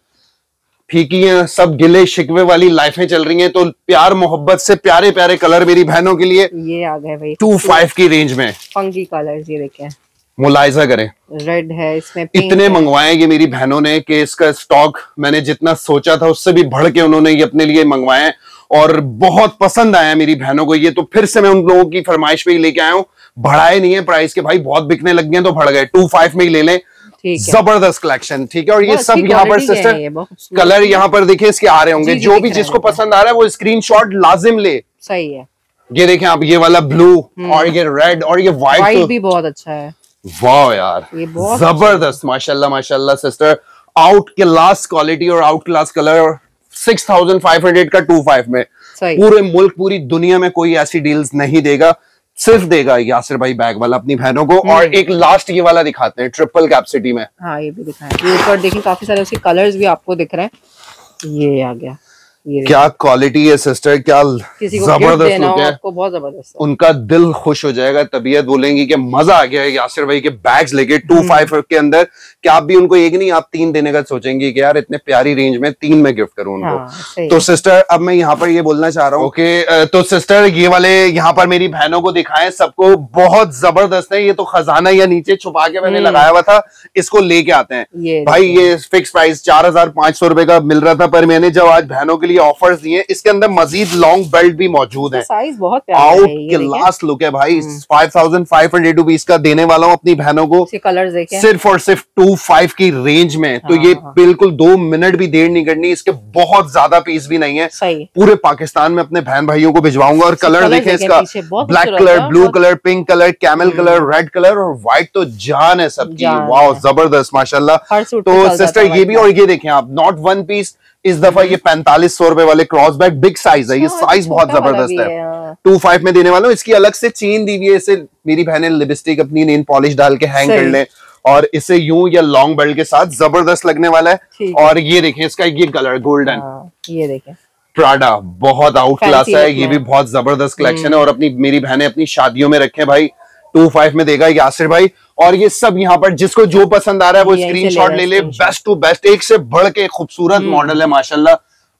Speaker 1: फीकी हैं, सब गिले शिकवे वाली लाइफें चल रही हैं, तो प्यार मोहब्बत से प्यारे प्यारे कलर मेरी बहनों के लिए
Speaker 3: ये आ गए भाई,
Speaker 1: टू फाइव की रेंज में
Speaker 3: फंकी कलर्स। ये देखें,
Speaker 1: मुलायजा करें,
Speaker 3: रेड है इसमें,
Speaker 1: इतने मंगवाए ये मेरी बहनों ने कि इसका स्टॉक मैंने जितना सोचा था उससे भी बढ़ के उन्होंने ये अपने लिए मंगवाए और बहुत पसंद आया मेरी बहनों को ये। तो फिर से मैं उन लोगों की फरमाइश पे ही लेके आया हूँ, बढ़ाए नहीं है प्राइस के भाई, बहुत बिकने लग गए तो बढ़ गए, टू फाइव में ही ले लें। जबरदस्त कलेक्शन, ठीक है। और ये सब यहाँ पर सिस्टर कलर यहाँ पर देखिए इसके आ रहे होंगे, जो भी जिसको पसंद आ रहा है वो स्क्रीनशॉट लाजिम ले।
Speaker 3: सही है,
Speaker 1: ये देखें आप, ये वाला ब्लू और ये रेड और ये व्हाइट
Speaker 3: भी बहुत अच्छा है।
Speaker 1: वाह यार जबरदस्त, माशाल्लाह माशाल्लाह सिस्टर, आउट क्लास क्वालिटी और out class colour. Six thousand five hundred का टू फाइव में पूरे मुल्क पूरी दुनिया में कोई ऐसी डील्स नहीं देगा, सिर्फ देगा यासिर भाई बैग वाला अपनी बहनों को। और एक लास्ट ये वाला दिखाते हैं ट्रिपल कैपेसिटी में,
Speaker 3: हाँ ये भी दिखाएं। ये ऊपर देखिए काफी सारे उसके कलर्स भी आपको दिख रहे हैं। ये आ गया, ये
Speaker 1: क्या क्वालिटी है सिस्टर, क्या जबरदस्त लुक है,
Speaker 3: आपको बहुत जबरदस्त।
Speaker 1: उनका दिल खुश हो जाएगा, तबीयत बोलेंगी कि मजा आ गया है यासिर भाई के बैग्स लेके टू फाइव के अंदर। क्या आप भी उनको एक नहीं आप तीन देने का सोचेंगे कि यार इतने प्यारी रेंज में तीन में गिफ्ट करूं उनको।
Speaker 3: हाँ,
Speaker 1: तो सिस्टर अब मैं यहाँ पर ये बोलना चाह रहा हूँ, ओके तो सिस्टर ये वाले यहाँ पर मेरी बहनों को दिखाएं, सबको बहुत जबरदस्त है। ये तो खजाना या नीचे छुपा के मैंने लगाया हुआ था, इसको लेके आते हैं
Speaker 3: ये
Speaker 1: भाई। ये फिक्स प्राइस चार हजार पांच सौ रुपए का मिल रहा था, पर मैंने जब आज बहनों के लिए ऑफर्स दिए, इसके अंदर मजीद लॉन्ग बेल्ट भी मौजूद है,
Speaker 3: साइज बहुत प्यारा है,
Speaker 1: आउट क्लास लुक है भाई। Five thousand five hundred rupees का देने वाला हूँ अपनी बहनों को,
Speaker 3: कलर देखें,
Speaker 1: सिर्फ और सिर्फ टू फाइव की रेंज में। तो ये बिल्कुल दो मिनट भी देर नहीं करनी, इसके बहुत ज्यादा पीस भी नहीं है, पूरे पाकिस्तान में अपने बहन भाइयों को भिजवाऊंगा। और कलर देखें इसका, black colour, blue colour, pink colour, camel colour, red colour और व्हाइट, तो जान है सबकी। वाह जबरदस्त माशाल्लाह। तो सिस्टर ये भी, और ये देखें आप, नॉट वन पीस, इस दफा ये पैंतालीस सौ रुपए वाले क्रॉस बैग, बिग साइज है, ये साइज बहुत जबरदस्त है, टू फाइव में देने वाला हूँ। इसकी अलग से चेन दी हुई है, इसे मेरी बहनें लिपस्टिक अपनी नेल पॉलिश डाल के हैंग कर ले, और इसे यूं या लॉन्ग बेल्ट के साथ जबरदस्त लगने वाला है। और ये देखें इसका ये कलर गोल्डन,
Speaker 3: ये देखें
Speaker 1: प्राडा, बहुत आउट क्लास है, ये भी बहुत जबरदस्त कलेक्शन है। और अपनी मेरी बहनें अपनी शादियों में रखें भाई, टू फाइव में देगा यासिर भाई। और ये सब यहाँ पर जिसको जो पसंद आ रहा है वो स्क्रीनशॉट ले ले, बेस्ट टू बेस्ट, एक से बढ़ के खूबसूरत मॉडल है माशाल्लाह।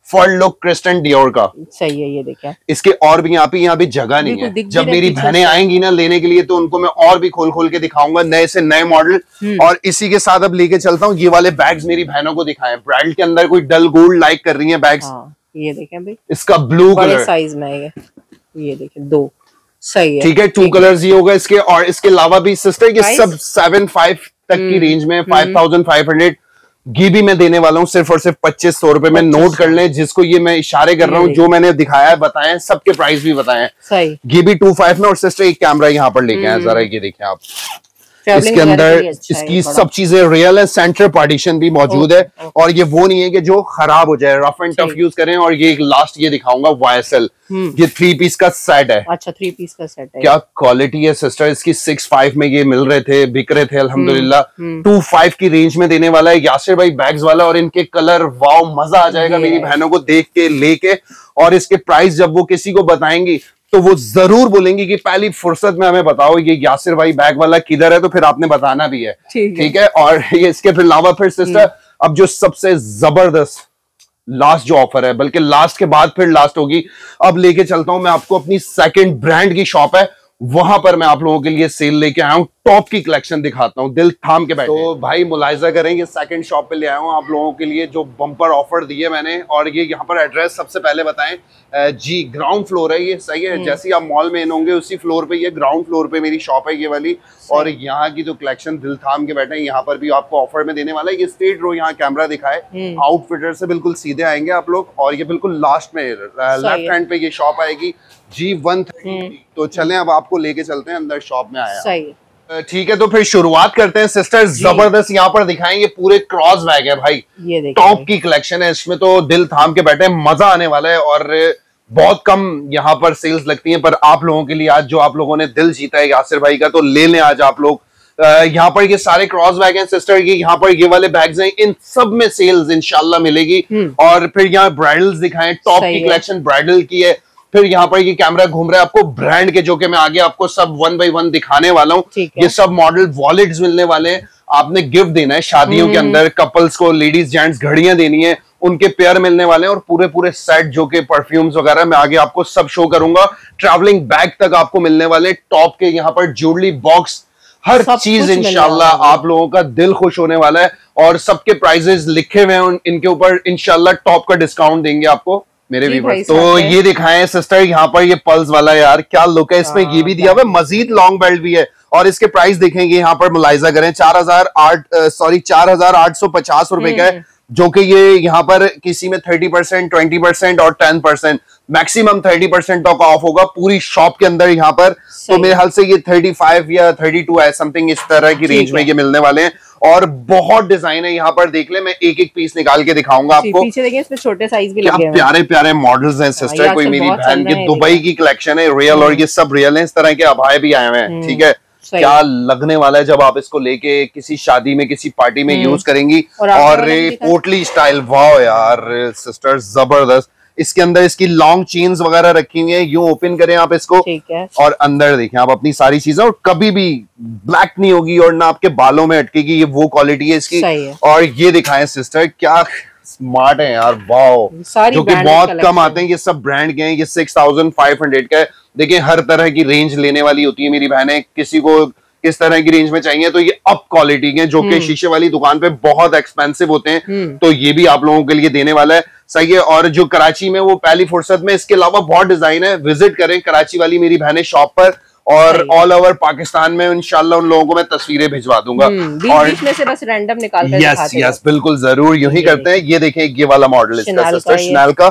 Speaker 1: फॉर लुक क्रिस्टन डियोर का।
Speaker 3: सही है, ये देखिए।
Speaker 1: इसके और भी यहाँ पे यहाँ पे जगह नहीं है। जब मेरी बहनें आएंगी ना लेने के लिए तो उनको मैं और भी खोल खोल के दिखाऊंगा नए से नए मॉडल। और इसी के साथ अब लेके चलता हूँ ये वाले बैग्स मेरी बहनों को दिखाएं। ब्राइडल के अंदर कोई डल गोल्ड लाइक कर रही है बैग्स।
Speaker 3: हाँ, ये देखें भाई,
Speaker 1: इसका ब्लू कलर
Speaker 3: साइज में है ये देखें, दो सही है।
Speaker 1: ठीक है, टू कलर्स ये होगा इसके। और इसके अलावा भी सिस्टर ये सब सेवन फाइव तक की रेंज में फाइव थाउजेंड फाइव हंड्रेड घी भी मैं देने वाला हूँ सिर्फ और सिर्फ पच्चीस सौ रुपए में। नोट कर लें, जिसको ये मैं इशारे कर रहा हूँ, जो मैंने दिखाया है बताया, सबके प्राइस भी बताए हैं। घी भी टू फाइव में। और सिस्टर एक कैमरा यहाँ पर लेके आए, जरा ये देखें आप। इसके अंदर अच्छा इसकी सब चीजें रियल है, सेंटर पार्टीशन भी मौजूद है। और ये वो नहीं है कि जो खराब हो जाए, रफ एंड टफ यूज करें। और ये लास्ट ये दिखाऊंगा वाई एस एल, ये थ्री पीस का सेट है।
Speaker 3: अच्छा, थ्री पीस का सेट है।
Speaker 1: क्या क्वालिटी है सिस्टर इसकी। सिक्स फाइव में ये मिल रहे थे, बिक रहे थे अल्हम्दुलिल्लाह। टू फाइव की रेंज में देने वाला है यासिर भाई बैग्स वाला। और इनके कलर वाव, मजा आ जाएगा मेरी बहनों को देख के लेके। और इसके प्राइस जब वो किसी को बताएंगी तो वो जरूर बोलेंगी कि पहली फुर्सत में हमें बताओ ये यासिर भाई बैग वाला किधर है, तो फिर आपने बताना भी है। ठीक है। और ये इसके फिर अलावा फिर सिस्टर अब जो सबसे जबरदस्त लास्ट जो ऑफर है, बल्कि लास्ट के बाद फिर लास्ट होगी, अब लेके चलता हूं मैं आपको अपनी सेकंड ब्रांड की शॉप है, वहां पर मैं आप लोगों के लिए सेल लेके आया हूं। टॉप की कलेक्शन दिखाता हूं, दिल थाम के बैठे। तो भाई मुलायजा करेंगे, सेकंड शॉप पे ले आया हूं आप लोगों के लिए जो बम्पर ऑफर दिए मैंने। और ये यहाँ पर एड्रेस सबसे पहले बताएं, जी ग्राउंड फ्लोर है ये, सही है। जैसे आप मॉल में इन होंगे उसी फ्लोर पे ये ग्राउंड फ्लोर पे मेरी शॉप है ये वाली। और यहाँ की जो कलेक्शन दिल थाम के बैठे हैं, यहाँ पर भी आपको ऑफर में देने वाला है। ये स्ट्रेट रो यहाँ कैमरा दिखाए, आउटफिटर से बिल्कुल सीधे आएंगे आप लोग। और ये बिल्कुल लास्ट में लेफ्ट हैंड पे ये शॉप आएगी, जी वन थर्टी। तो चलें अब आपको लेके चलते हैं अंदर, शॉप में आया। ठीक है, तो फिर शुरुआत करते हैं सिस्टर। जबरदस्त यहाँ पर दिखाएंगे, पूरे क्रॉस बैग है भाई, ये टॉप की कलेक्शन है इसमें। तो दिल थाम के बैठे, मजा आने वाला है। और बहुत कम यहाँ पर सेल्स लगती हैं, पर आप लोगों के लिए आज जो आप लोगों ने दिल जीता है यासिर भाई का, तो ले लें आज आप लोग। यहाँ पर ये सारे क्रॉस बैग हैं सिस्टर, ये यहाँ पर ये वाले बैग्स हैं, इन सब में सेल्स इंशाल्लाह मिलेगी। और फिर यहाँ ब्राइडल्स दिखाएं, टॉप की कलेक्शन ब्राइडल की है। फिर यहाँ पर ये कैमरा घूम रहा है आपको ब्रांड के, जो कि मैं आगे आपको सब वन बाय वन दिखाने वाला हूँ। ये सब मॉडल वॉलेट्स मिलने वाले हैं, आपने गिफ्ट देना है शादियों के अंदर, कपल्स को, लेडीज जेंट्स घड़ियां देनी है, उनके पेयर मिलने वाले हैं। और पूरे पूरे सेट जो कि परफ्यूम्स वगैरह मैं आगे आपको सब शो करूंगा। ट्रैवलिंग बैग तक आपको मिलने वाले, टॉप के यहाँ पर ज्वेलरी बॉक्स, हर चीज इंशाल्लाह आप लोगों का दिल खुश होने वाला है। और सबके प्राइजेस लिखे हुए हैं इनके ऊपर, इंशाल्लाह टॉप का डिस्काउंट देंगे आपको मेरे व्यूअर्स। तो ये दिखाएं सिस्टर यहाँ पर ये पल्स वाला, यार क्या लुक है इसमें। ये भी दिया हुआ है, मजीद लॉन्ग बेल्ट भी है। और इसके प्राइस देखेंगे यहाँ पर, मुलायजा करें, चार हजार आठ सॉरी चार हजार आठ सौ पचास रुपए का है। जो कि ये यहाँ पर किसी में थर्टी परसेंट, ट्वेंटी परसेंट और ten percent, maximum thirty percent तक ऑफ होगा पूरी शॉप के अंदर यहाँ पर। तो मेरे ख्याल से ये थर्टी फाइव या थर्टी टू है समथिंग, इस तरह की रेंज में ये मिलने वाले हैं। और बहुत डिजाइन है यहाँ पर, देख ले, मैं एक एक पीस निकाल के दिखाऊंगा आपको।
Speaker 3: पीछे देखिए, इसमें छोटे साइज भी
Speaker 1: लगे हैं। प्यारे प्यारे मॉडल्स हैं सिस्टर, कोई मेरी बहन की दुबई की कलेक्शन है रियल, और ये सब रियल है। इस तरह के अभाए भी आए हुए हैं, ठीक है। क्या लगने वाला है जब आप इसको लेके किसी शादी में, किसी पार्टी में यूज करेंगी। और, और पोटली स्टाइल, वाह यार सिस्टर जबरदस्त। इसके अंदर इसकी लॉन्ग चेन्स वगैरह रखी हुई है, यूं ओपन करें आप इसको, और अंदर देखें आप अपनी सारी चीजें। और कभी भी ब्लैक नहीं होगी और ना आपके बालों में अटकेगी, ये वो क्वालिटी है इसकी। है। और ये दिखाएं सिस्टर, क्या स्मार्ट है यार, वाओ, जो कि बहुत कम आते हैं। ये सब ब्रांड के हैं, ये सिक्स थाउजेंड फाइव हंड्रेड का है। देखिए हर तरह की रेंज लेने वाली होती है मेरी बहनें, किसी को किस तरह की रेंज में चाहिए, तो ये अप क्वालिटी के, जो कि शीशे वाली दुकान पे बहुत एक्सपेंसिव होते हैं, तो ये भी आप लोगों के लिए देने वाला है, सही है। और जो कराची में वो पहली फुर्सत में, इसके अलावा बहुत डिजाइन है, विजिट करें कराची वाली मेरी बहनें शॉप पर। और ऑल ओवर पाकिस्तान में इंशाल्लाह उन लोगों को मैं तस्वीरें भिजवा दूंगा।
Speaker 3: और बीच में से बस रैंडम निकाल कर
Speaker 1: यस यस बिल्कुल जरूर यूं ही करते हैं। ये देखें ये वाला मॉडल इसका सिस्टर, शनैल का।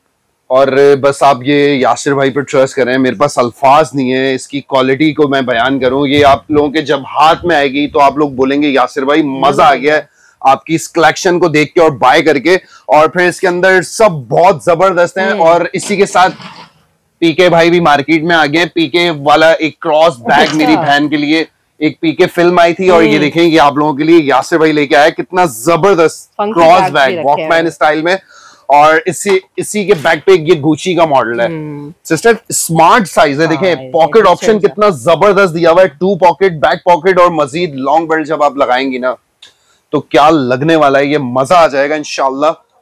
Speaker 1: और बस आप ये यासिर भाई पर ट्रस्ट करें, मेरे पास अल्फाज नहीं है इसकी क्वालिटी को मैं बयान करूं। ये आप लोगों के जब हाथ में आएगी तो आप लोग बोलेंगे यासिर भाई मजा आ गया है आपकी इस कलेक्शन को देख के और बाय करके। और फिर इसके अंदर सब बहुत जबरदस्त हैं। और इसी के साथ पीके भाई भी मार्केट में आ गए। पीके वाला एक क्रॉस बैग मेरी बहन के लिए, एक पीके फिल्म आई थी, और ये देखें ये आप लोगों के लिए यासिर भाई लेके आया, कितना जबरदस्त क्रॉस बैग वॉकमैन स्टाइल में। और इसी इसी के बैक पे ये गुची का मॉडल है सिस्टर, स्मार्ट साइज है। देखें पॉकेट ऑप्शन कितना जबरदस्त दिया हुआ है, टू पॉकेट, बैक पॉकेट और मजीद लॉन्ग बेल्ट जब आप लगाएंगी ना तो क्या लगने वाला है, ये मजा आ जाएगा इंशाल्लाह।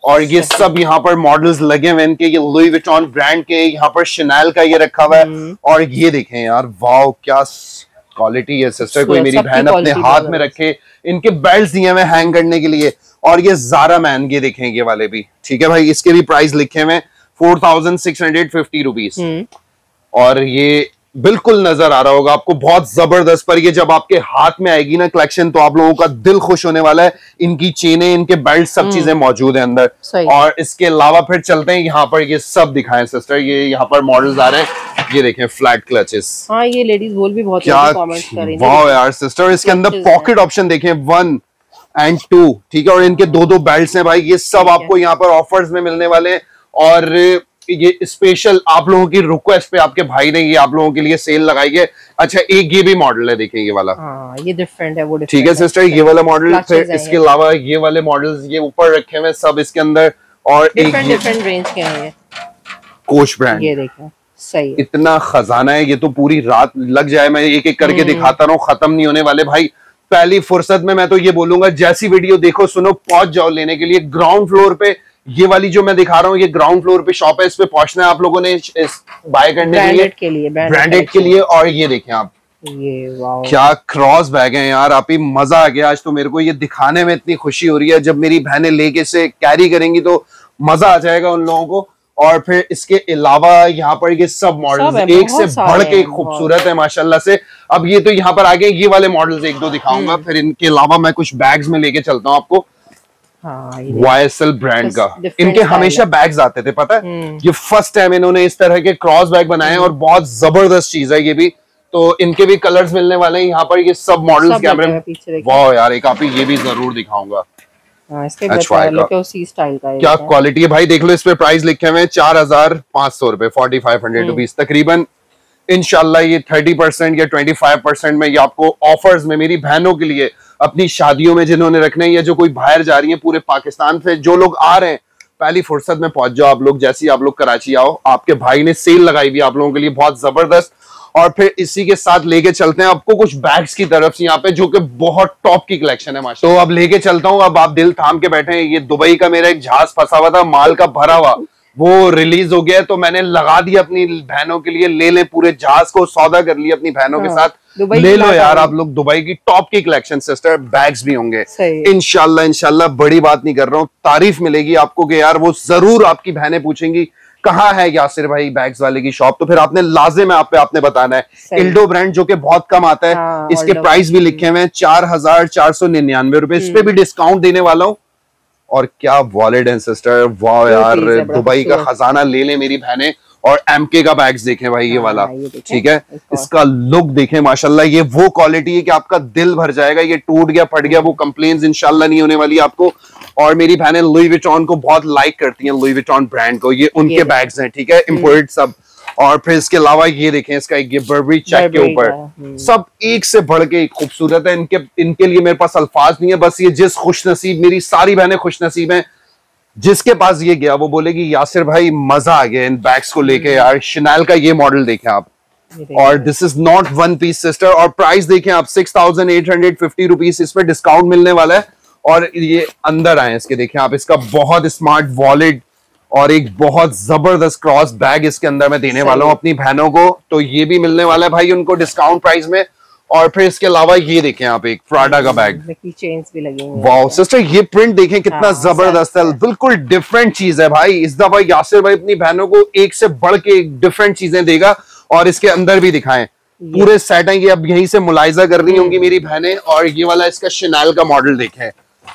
Speaker 1: और ये सब यहाँ पर मॉडल्स लगे हुए इनके, ये लुई विटॉन ब्रांड के, यहाँ पर शनैल का ये रखा हुआ है। और ये देखें यार, वाओ क्या क्वालिटी है सिस्टर, कोई मेरी बहन अपने हाथ में रखे। इनके बेल्ट दिए हुए हैंग करने के लिए। और ये ज़ारा मैन, ये देखें ये वाले भी, ठीक है भाई, इसके भी प्राइस लिखे हुए four thousand six hundred fifty rupees. और ये बिल्कुल नजर आ रहा होगा आपको, बहुत जबरदस्त। पर ये जब आपके हाथ में आएगी ना कलेक्शन, तो आप लोगों का दिल खुश होने वाला है। इनकी चेनें, इनके बेल्ट, सब चीजें मौजूद है अंदर। और इसके अलावा फिर चलते हैं यहाँ पर, ये सब दिखाएं सिस्टर, ये यहाँ पर मॉडल्स आ रहे हैं। ये देखें फ्लैट क्लचेस।
Speaker 3: हाँ, ये लेडीज बोल भी बहुत
Speaker 1: क्या, वाह यार सिस्टर, इसके अंदर पॉकेट ऑप्शन देखें, वन एंड टू, ठीक है। और इनके दो दो बेल्ट हैं भाई, ये सब आपको यहाँ पर ऑफर्स में मिलने वाले हैं। और ये स्पेशल आप लोगों की रिक्वेस्ट पे आपके भाई ने ये आप लोगों के लिए सेल लगाई है। अच्छा, एक ये भी मॉडल है, देखिए ये वाला।
Speaker 3: हाँ, ये डिफरेंट है, वो
Speaker 1: ठीक है सिस्टर, ये वाला मॉडल। फिर इसके अलावा ये वाले मॉडल्स ये ऊपर रखे हुए सब इसके अंदर। और
Speaker 3: डिफरेंट डिफरेंट रेंज के हैं ये।
Speaker 1: कोच ब्रांड,
Speaker 3: ये देखिए सही है।
Speaker 1: इतना खजाना है, ये तो पूरी रात लग जाए, मैं एक एक करके दिखाता रहूं, खत्म नहीं होने वाले भाई। पहली फुर्सत में मैं तो ये बोलूंगा, जैसी वीडियो देखो सुनो पहुंच जाओ लेने के लिए। ग्राउंड फ्लोर पे ये वाली जो मैं दिखा रहा हूँ, ये ग्राउंड फ्लोर पे शॉप है, इस पे पहुंचना है आप लोगों ने इस बाय करने के लिए, ब्रांडेड के लिए। और ये देखें आप,
Speaker 3: ये वाओ
Speaker 1: क्या क्रॉस बैग है यार, आप ही मजा आ गया आज तो मेरे को ये दिखाने में। इतनी खुशी हो रही है, जब मेरी बहनें लेके से कैरी करेंगी तो मजा आ जाएगा उन लोगों को। और फिर इसके अलावा यहाँ पर ये सब मॉडल्स एक से बढ़ के खूबसूरत है माशाल्लाह से। अब ये तो यहाँ पर आगे ये वाले मॉडल्स एक दो दिखाऊंगा, फिर इनके अलावा मैं कुछ बैग्स में लेके चलता हूँ आपको।
Speaker 3: हाँ,
Speaker 1: वाई एस एल ब्रांड का इनके हमेशा बैग्स आते थे, पता है। ये फर्स्ट टाइम इन्होंने इस तरह के क्रॉस बैग बनाए और बहुत जबरदस्त चीज है ये भी। तो इनके भी कलर्स मिलने वाले हैं यहाँ पर, ये सब मॉडल्स कैमरे में। वाह यार, एक आप ये भी जरूर दिखाऊंगा।
Speaker 3: उसी स्टाइल का
Speaker 1: क्या क्वालिटी है भाई, देख लो, इस पे प्राइस लिखे हुए चार हजार पांच सौ रुपए, फोर्टी फाइव हंड्रेड रुपीज तकरीबन। इंशाल्लाह ये थर्टी परसेंट या ट्वेंटी फाइव परसेंट में ये आपको ऑफर्स में मेरी बहनों के लिए, अपनी शादियों में जिन्होंने रखने, या जो कोई बाहर जा रही है पूरे पाकिस्तान से, जो लोग आ रहे हैं पहली फुर्सत में पहुंच जाओ आप लोग। जैसे आप लोग कराची आओ, आपके भाई ने सेल लगाई हुई आप लोगों के लिए बहुत जबरदस्त। और फिर इसी के साथ लेके चलते हैं आपको कुछ बैग्स की तरफ से यहाँ पे, जो कि बहुत टॉप की कलेक्शन है माशा। तो अब लेके चलता हूँ, अब आप दिल थाम के बैठे हैं। ये दुबई का मेरा एक जहाज फंसा हुआ था, माल का भरा हुआ, वो रिलीज हो गया है, तो मैंने लगा दिया अपनी बहनों के लिए। ले ले पूरे जहाज को, सौदा कर लिया अपनी बहनों के साथ। ले लो यार आप लोग, दुबई की टॉप की कलेक्शन सिस्टर, बैग्स भी होंगे इंशाल्लाह। इंशाल्लाह बड़ी बात नहीं कर रहा हूँ, तारीफ मिलेगी आपको कि यार वो जरूर आपकी बहनें पूछेंगी कहाँ है यासिर भाई बैग्स वाले की शॉप। तो फिर आपने लाजिम है आप पे आपने बताना है। इल्डो ब्रांड जो कि बहुत कम आता है। हाँ, इसके प्राइस भी लिखे हुए हैं चार हजार चार सौ निन्यानवे रुपए, इस पे भी डिस्काउंट देने वाला हूँ। और क्या वॉलेट है सिस्टर, वाह यार, दुबई का खजाना ले ले मेरी बहनें। और एमके का बैग्स देखें भाई, ये वाला, ठीक है, इसका लुक देखें माशाल्लाह। ये वो क्वालिटी है कि आपका दिल भर जाएगा। ये टूट गया फट गया वो कंप्लेंट्स इंशाल्लाह नहीं होने वाली आपको। और मेरी बहनें लुई विटॉन को बहुत लाइक करती हैं, लुई विटॉन ब्रांड को। ये उनके बैग्स हैं, ठीक है, इंपोर्टेड सब। और फिर इसके अलावा ये देखें, इसका ये बर्बरी चेक के ऊपर सब एक से बढ़ के खूबसूरत है। इनके इनके लिए मेरे पास अल्फाज नहीं है। बस ये जिस खुश नसीब, मेरी सारी बहनें खुश नसीब हैं, जिसके पास ये गया वो बोलेगी यासिर भाई मजा आ गया इन बैग्स को लेके यार। शनैल का ये मॉडल देखें आप, और this is not one piece sister. और प्राइस देखें आप, six thousand eight hundred fifty rupees इस पे डिस्काउंट मिलने वाला है। और ये अंदर आए इसके, देखें आप, इसका बहुत स्मार्ट वॉलेट और एक बहुत जबरदस्त क्रॉस बैग इसके अंदर मैं देने वाला हूँ अपनी बहनों को। तो ये भी मिलने वाला है भाई उनको डिस्काउंट प्राइस में। और फिर इसके अलावा ये देखें आप, एक प्राडा का बैग,
Speaker 3: चेन्स भी लगे हुए हैं।
Speaker 1: वाओ सिस्टर, ये प्रिंट देखें कितना हाँ, जबरदस्त है, बिल्कुल डिफरेंट चीज है भाई। इस दफा यासिर भाई अपनी बहनों को एक से बढ़ के डिफरेंट चीजें देगा। और इसके अंदर भी दिखाएं पूरे सेट हैं, ये अब यहीं से मुलायजा कर रही होंगी मेरी बहनें। और ये वाला इसका शनैल का मॉडल देखें,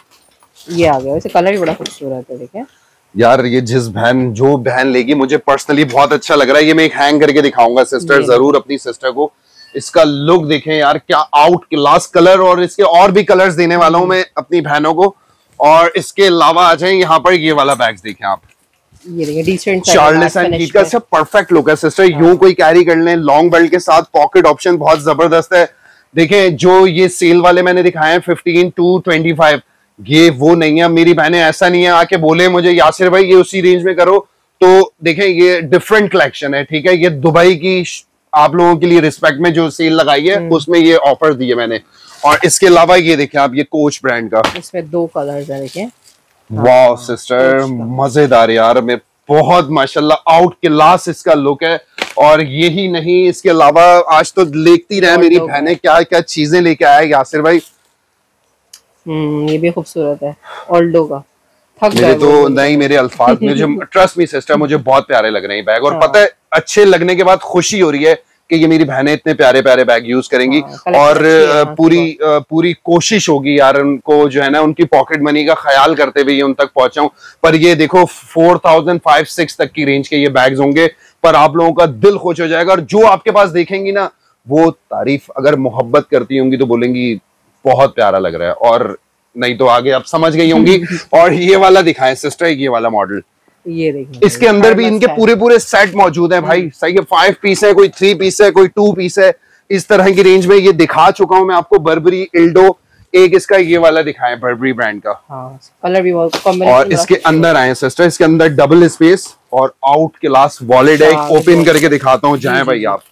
Speaker 3: ये आ गया, वैसे कलर भी बड़ा खूबसूरत है। देखें
Speaker 1: यार, ये जिस बहन जो बहन लेगी, मुझे पर्सनली बहुत अच्छा लग रहा है। ये मैं एक हैंग करके दिखाऊंगा सिस्टर, जरूर अपनी सिस्टर को। इसका लुक देखें यार, क्या आउट क्लास कलर। और इसके और भी कलर्स देने वाला हूं मैं अपनी बहनों को। और इसके अलावा आ जाए यहाँ पर, ये वाला बैग्स देखें आप,
Speaker 3: ये देखिए डिसेंट
Speaker 1: चार्ल्स एंड कीट का सब परफेक्ट लुक है सिस्टर। यूं कोई कैरी कर लें, लॉन्ग बेल्ट के साथ, पॉकेट ऑप्शन बहुत जबरदस्त है। देखें जो ये सेल वाले मैंने दिखाए हैं फिफ्टीन टू ट्वेंटी फाइव, ये वो नहीं है मेरी बहनें। ऐसा नहीं है आके बोले मुझे यासिर भाई ये उसी रेंज में करो, तो देखें ये डिफरेंट कलेक्शन है, ठीक है। ये दुबई की आप लोगों के लिए रिस्पेक्ट में जो सेल लगाई है उसमें ये ऑफर दिए मैंने। और इसके अलावा ये देखें आप, ये कोच ब्रांड का,
Speaker 3: इसमें दो कलर्स हैं, देखें
Speaker 1: वाह सिस्टर, मजेदार यार, मैं बहुत माशाल्लाह आउट क्लास इसका लुक है। और यही नहीं, इसके अलावा आज तो देखती रहे मेरी बहनें क्या क्या चीजें लेके आए यासिर भाई।
Speaker 3: हम्म ये भी खूबसूरत है ऑल्डो का।
Speaker 1: मेरे तो नहीं, मेरे अल्फाज मुझे ट्रस्ट मी सिस्टर, मुझे बहुत प्यारे लग रहे हैं बैग। और हाँ। पता है अच्छे लगने के बाद खुशी हो रही है कि ये मेरी बहनें इतने प्यारे प्यारे बैग यूज करेंगी। हाँ, और पूरी पूरी कोशिश होगी यार उनको जो है ना उनकी पॉकेट मनी का ख्याल करते हुए उन तक पहुंचाऊं। पर ये देखो फोर थाउजेंड फाइव सिक्स तक की रेंज के ये बैग्स होंगे, पर आप लोगों का दिल खुश हो जाएगा। और जो आपके पास देखेंगी ना वो तारीफ अगर मोहब्बत करती होंगी तो बोलेंगी बहुत प्यारा लग रहा है, और नहीं तो आगे आप समझ गई होंगी। और ये वाला दिखाएं सिस्टर, ये वाला मॉडल,
Speaker 3: ये देखिए
Speaker 1: इसके अंदर भी इनके पूरे पूरे सेट मौजूद हैं भाई। सही है, फाइव पीस है, कोई थ्री पीस है, कोई टू पीस है, इस तरह की रेंज में ये दिखा चुका हूं मैं आपको। बर्बरी, इल्डो, एक इसका ये वाला दिखाएं बर्बरी ब्रांड का।
Speaker 3: हाँ, कलर भी बहुत
Speaker 1: और इसके अंदर आए सिस्टर, इसके अंदर डबल स्पेस और आउट क्लास वॉलेट है। ओपन करके दिखाता हूँ, जाएं भाई आप।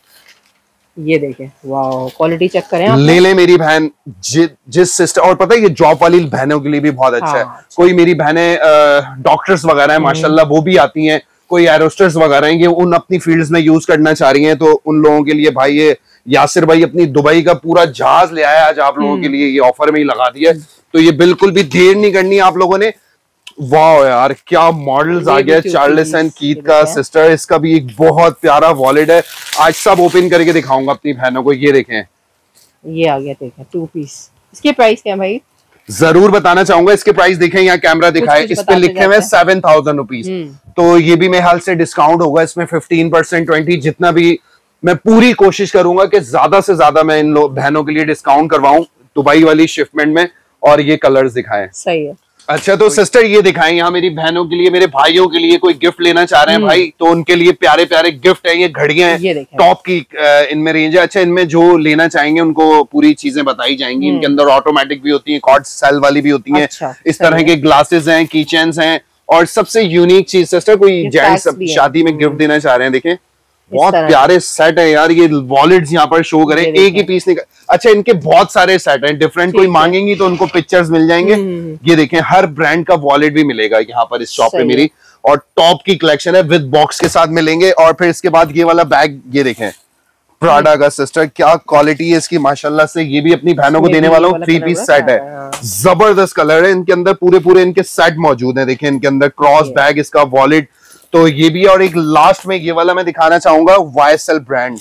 Speaker 3: ये देखें, वाओ क्वालिटी चेक करें आप।
Speaker 1: ले ले मेरी बहन, जि, जिस सिस्टर, और पता है ये जॉब वाली बहनों के लिए भी बहुत अच्छा हाँ, है। अच्छा। कोई मेरी बहनें डॉक्टर्स वगैरह है माशाल्लाह, वो भी आती हैं। कोई एरोस्टर्स वगैरह हैं, ये उन अपनी फील्ड्स में यूज करना चाह रही हैं, तो उन लोगों के लिए भाई ये यासिर भाई अपनी दुबई का पूरा जहाज ले आया आज आप लोगों के लिए, ये ऑफर में ही लगा दिया। तो ये बिल्कुल भी देर नहीं करनी आप लोगों ने। वाह यार क्या मॉडल्स आ गया, चार्ल्स एंड कीथ का सिस्टर, इसका भी एक बहुत प्यारा वॉलेट है। आज सब ओपन करके दिखाऊंगा अपनी बहनों को। ये देखें,
Speaker 3: ये आ गया, देखें टू पीस। इसके प्राइस क्या है भाई?
Speaker 1: जरूर बताना चाहूंगा। इसके प्राइस देखें, यहाँ कैमरा दिखाए, इस पे लिखे हुए सेवन थाउजेंड रुपीज। तो ये भी मेरे हाल से डिस्काउंट होगा इसमें फिफ्टीन परसेंट ट्वेंटी, जितना भी मैं पूरी कोशिश करूंगा कि ज्यादा से ज्यादा मैं इन बहनों के लिए डिस्काउंट करवाऊं दुबई वाली शिपमेंट में। और ये कलर्स दिखाएं, सही है। अच्छा तो सिस्टर ये दिखाएं यहाँ मेरी बहनों के लिए, मेरे भाइयों के लिए कोई गिफ्ट लेना चाह रहे हैं भाई, तो उनके लिए प्यारे प्यारे गिफ्ट है। ये घड़ियां हैं टॉप की, इनमें रेंज है। अच्छा, इनमें जो लेना चाहेंगे उनको पूरी चीजें बताई जाएंगी। इनके अंदर ऑटोमेटिक भी होती है, कॉर्ड सेल वाली भी होती है। अच्छा, इस तरह के ग्लासेस हैं, की चेन्स हैं। और सबसे यूनिक चीज सिस्टर, कोई जेंट्स शादी में गिफ्ट देना चाह रहे हैं, देखें बहुत प्यारे सेट है यार। ये वॉलेट्स यहाँ पर शो करें, एक ही पीस निकल। अच्छा, इनके बहुत सारे सेट हैं डिफरेंट, कोई मांगेंगी तो उनको पिक्चर्स मिल जाएंगे। ये देखें, हर ब्रांड का वॉलेट भी मिलेगा यहाँ पर इस शॉप पे मेरी। और टॉप की कलेक्शन है, विद बॉक्स के साथ मिलेंगे। और फिर इसके बाद ये वाला बैग, ये देखें प्राडा का सिस्टर, क्या क्वालिटी है इसकी माशाल्लाह से। ये भी अपनी बहनों को देने वाला हूँ, थ्री पीस सेट है, जबरदस्त कलर है। इनके अंदर पूरे पूरे इनके सेट मौजूद है। देखें इनके अंदर क्रॉस बैग, इसका वॉलेट, तो ये भी। और एक लास्ट में ये वाला मैं दिखाना चाहूंगा, वाई एस एल ब्रांड।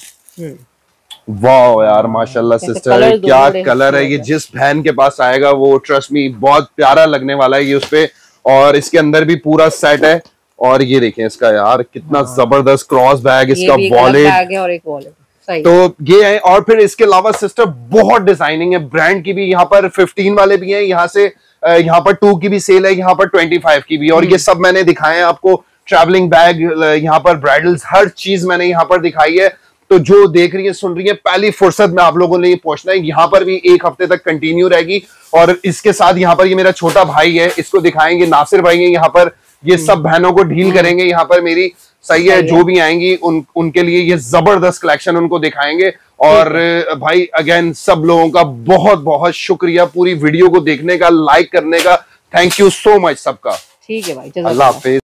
Speaker 1: वाह यार माशाल्लाह सिस्टर, क्या कलर है ये। जिस बहन के पास आएगा वो ट्रस्ट मी बहुत प्यारा लगने वाला है ये उस पे। और इसके अंदर भी पूरा सेट है। और ये देखें इसका यार कितना जबरदस्त क्रॉस बैग, इसका वॉलेट और एक वॉलेट, तो ये है। और फिर इसके अलावा सिस्टर बहुत डिजाइनिंग है ब्रांड की भी। यहाँ पर फिफ्टीन वाले भी हैं, यहाँ से यहाँ पर टू की भी सेल है, यहाँ पर ट्वेंटी फाइव की भी। और ये सब मैंने दिखाए हैं आपको। ट्रैवलिंग बैग, यहाँ पर ब्राइडल्स, हर चीज मैंने यहाँ पर दिखाई है। तो जो देख रही है सुन रही है, पहली फुर्सत में आप लोगों ने ये पहुंचना है। यहाँ पर भी एक हफ्ते तक कंटिन्यू रहेगी। और इसके साथ यहाँ पर ये मेरा छोटा भाई है, इसको दिखाएंगे, नासिर भाई है यहाँ पर। ये सब बहनों को डील करेंगे यहाँ पर मेरी। सही है, जो भी आएंगी उन उनके लिए ये जबरदस्त कलेक्शन उनको दिखाएंगे। और भाई अगेन सब लोगों का बहुत बहुत शुक्रिया पूरी वीडियो को देखने का, लाइक करने का। थैंक यू सो मच सबका।
Speaker 3: ठीक है भाई,
Speaker 1: अल्लाह हाफिज।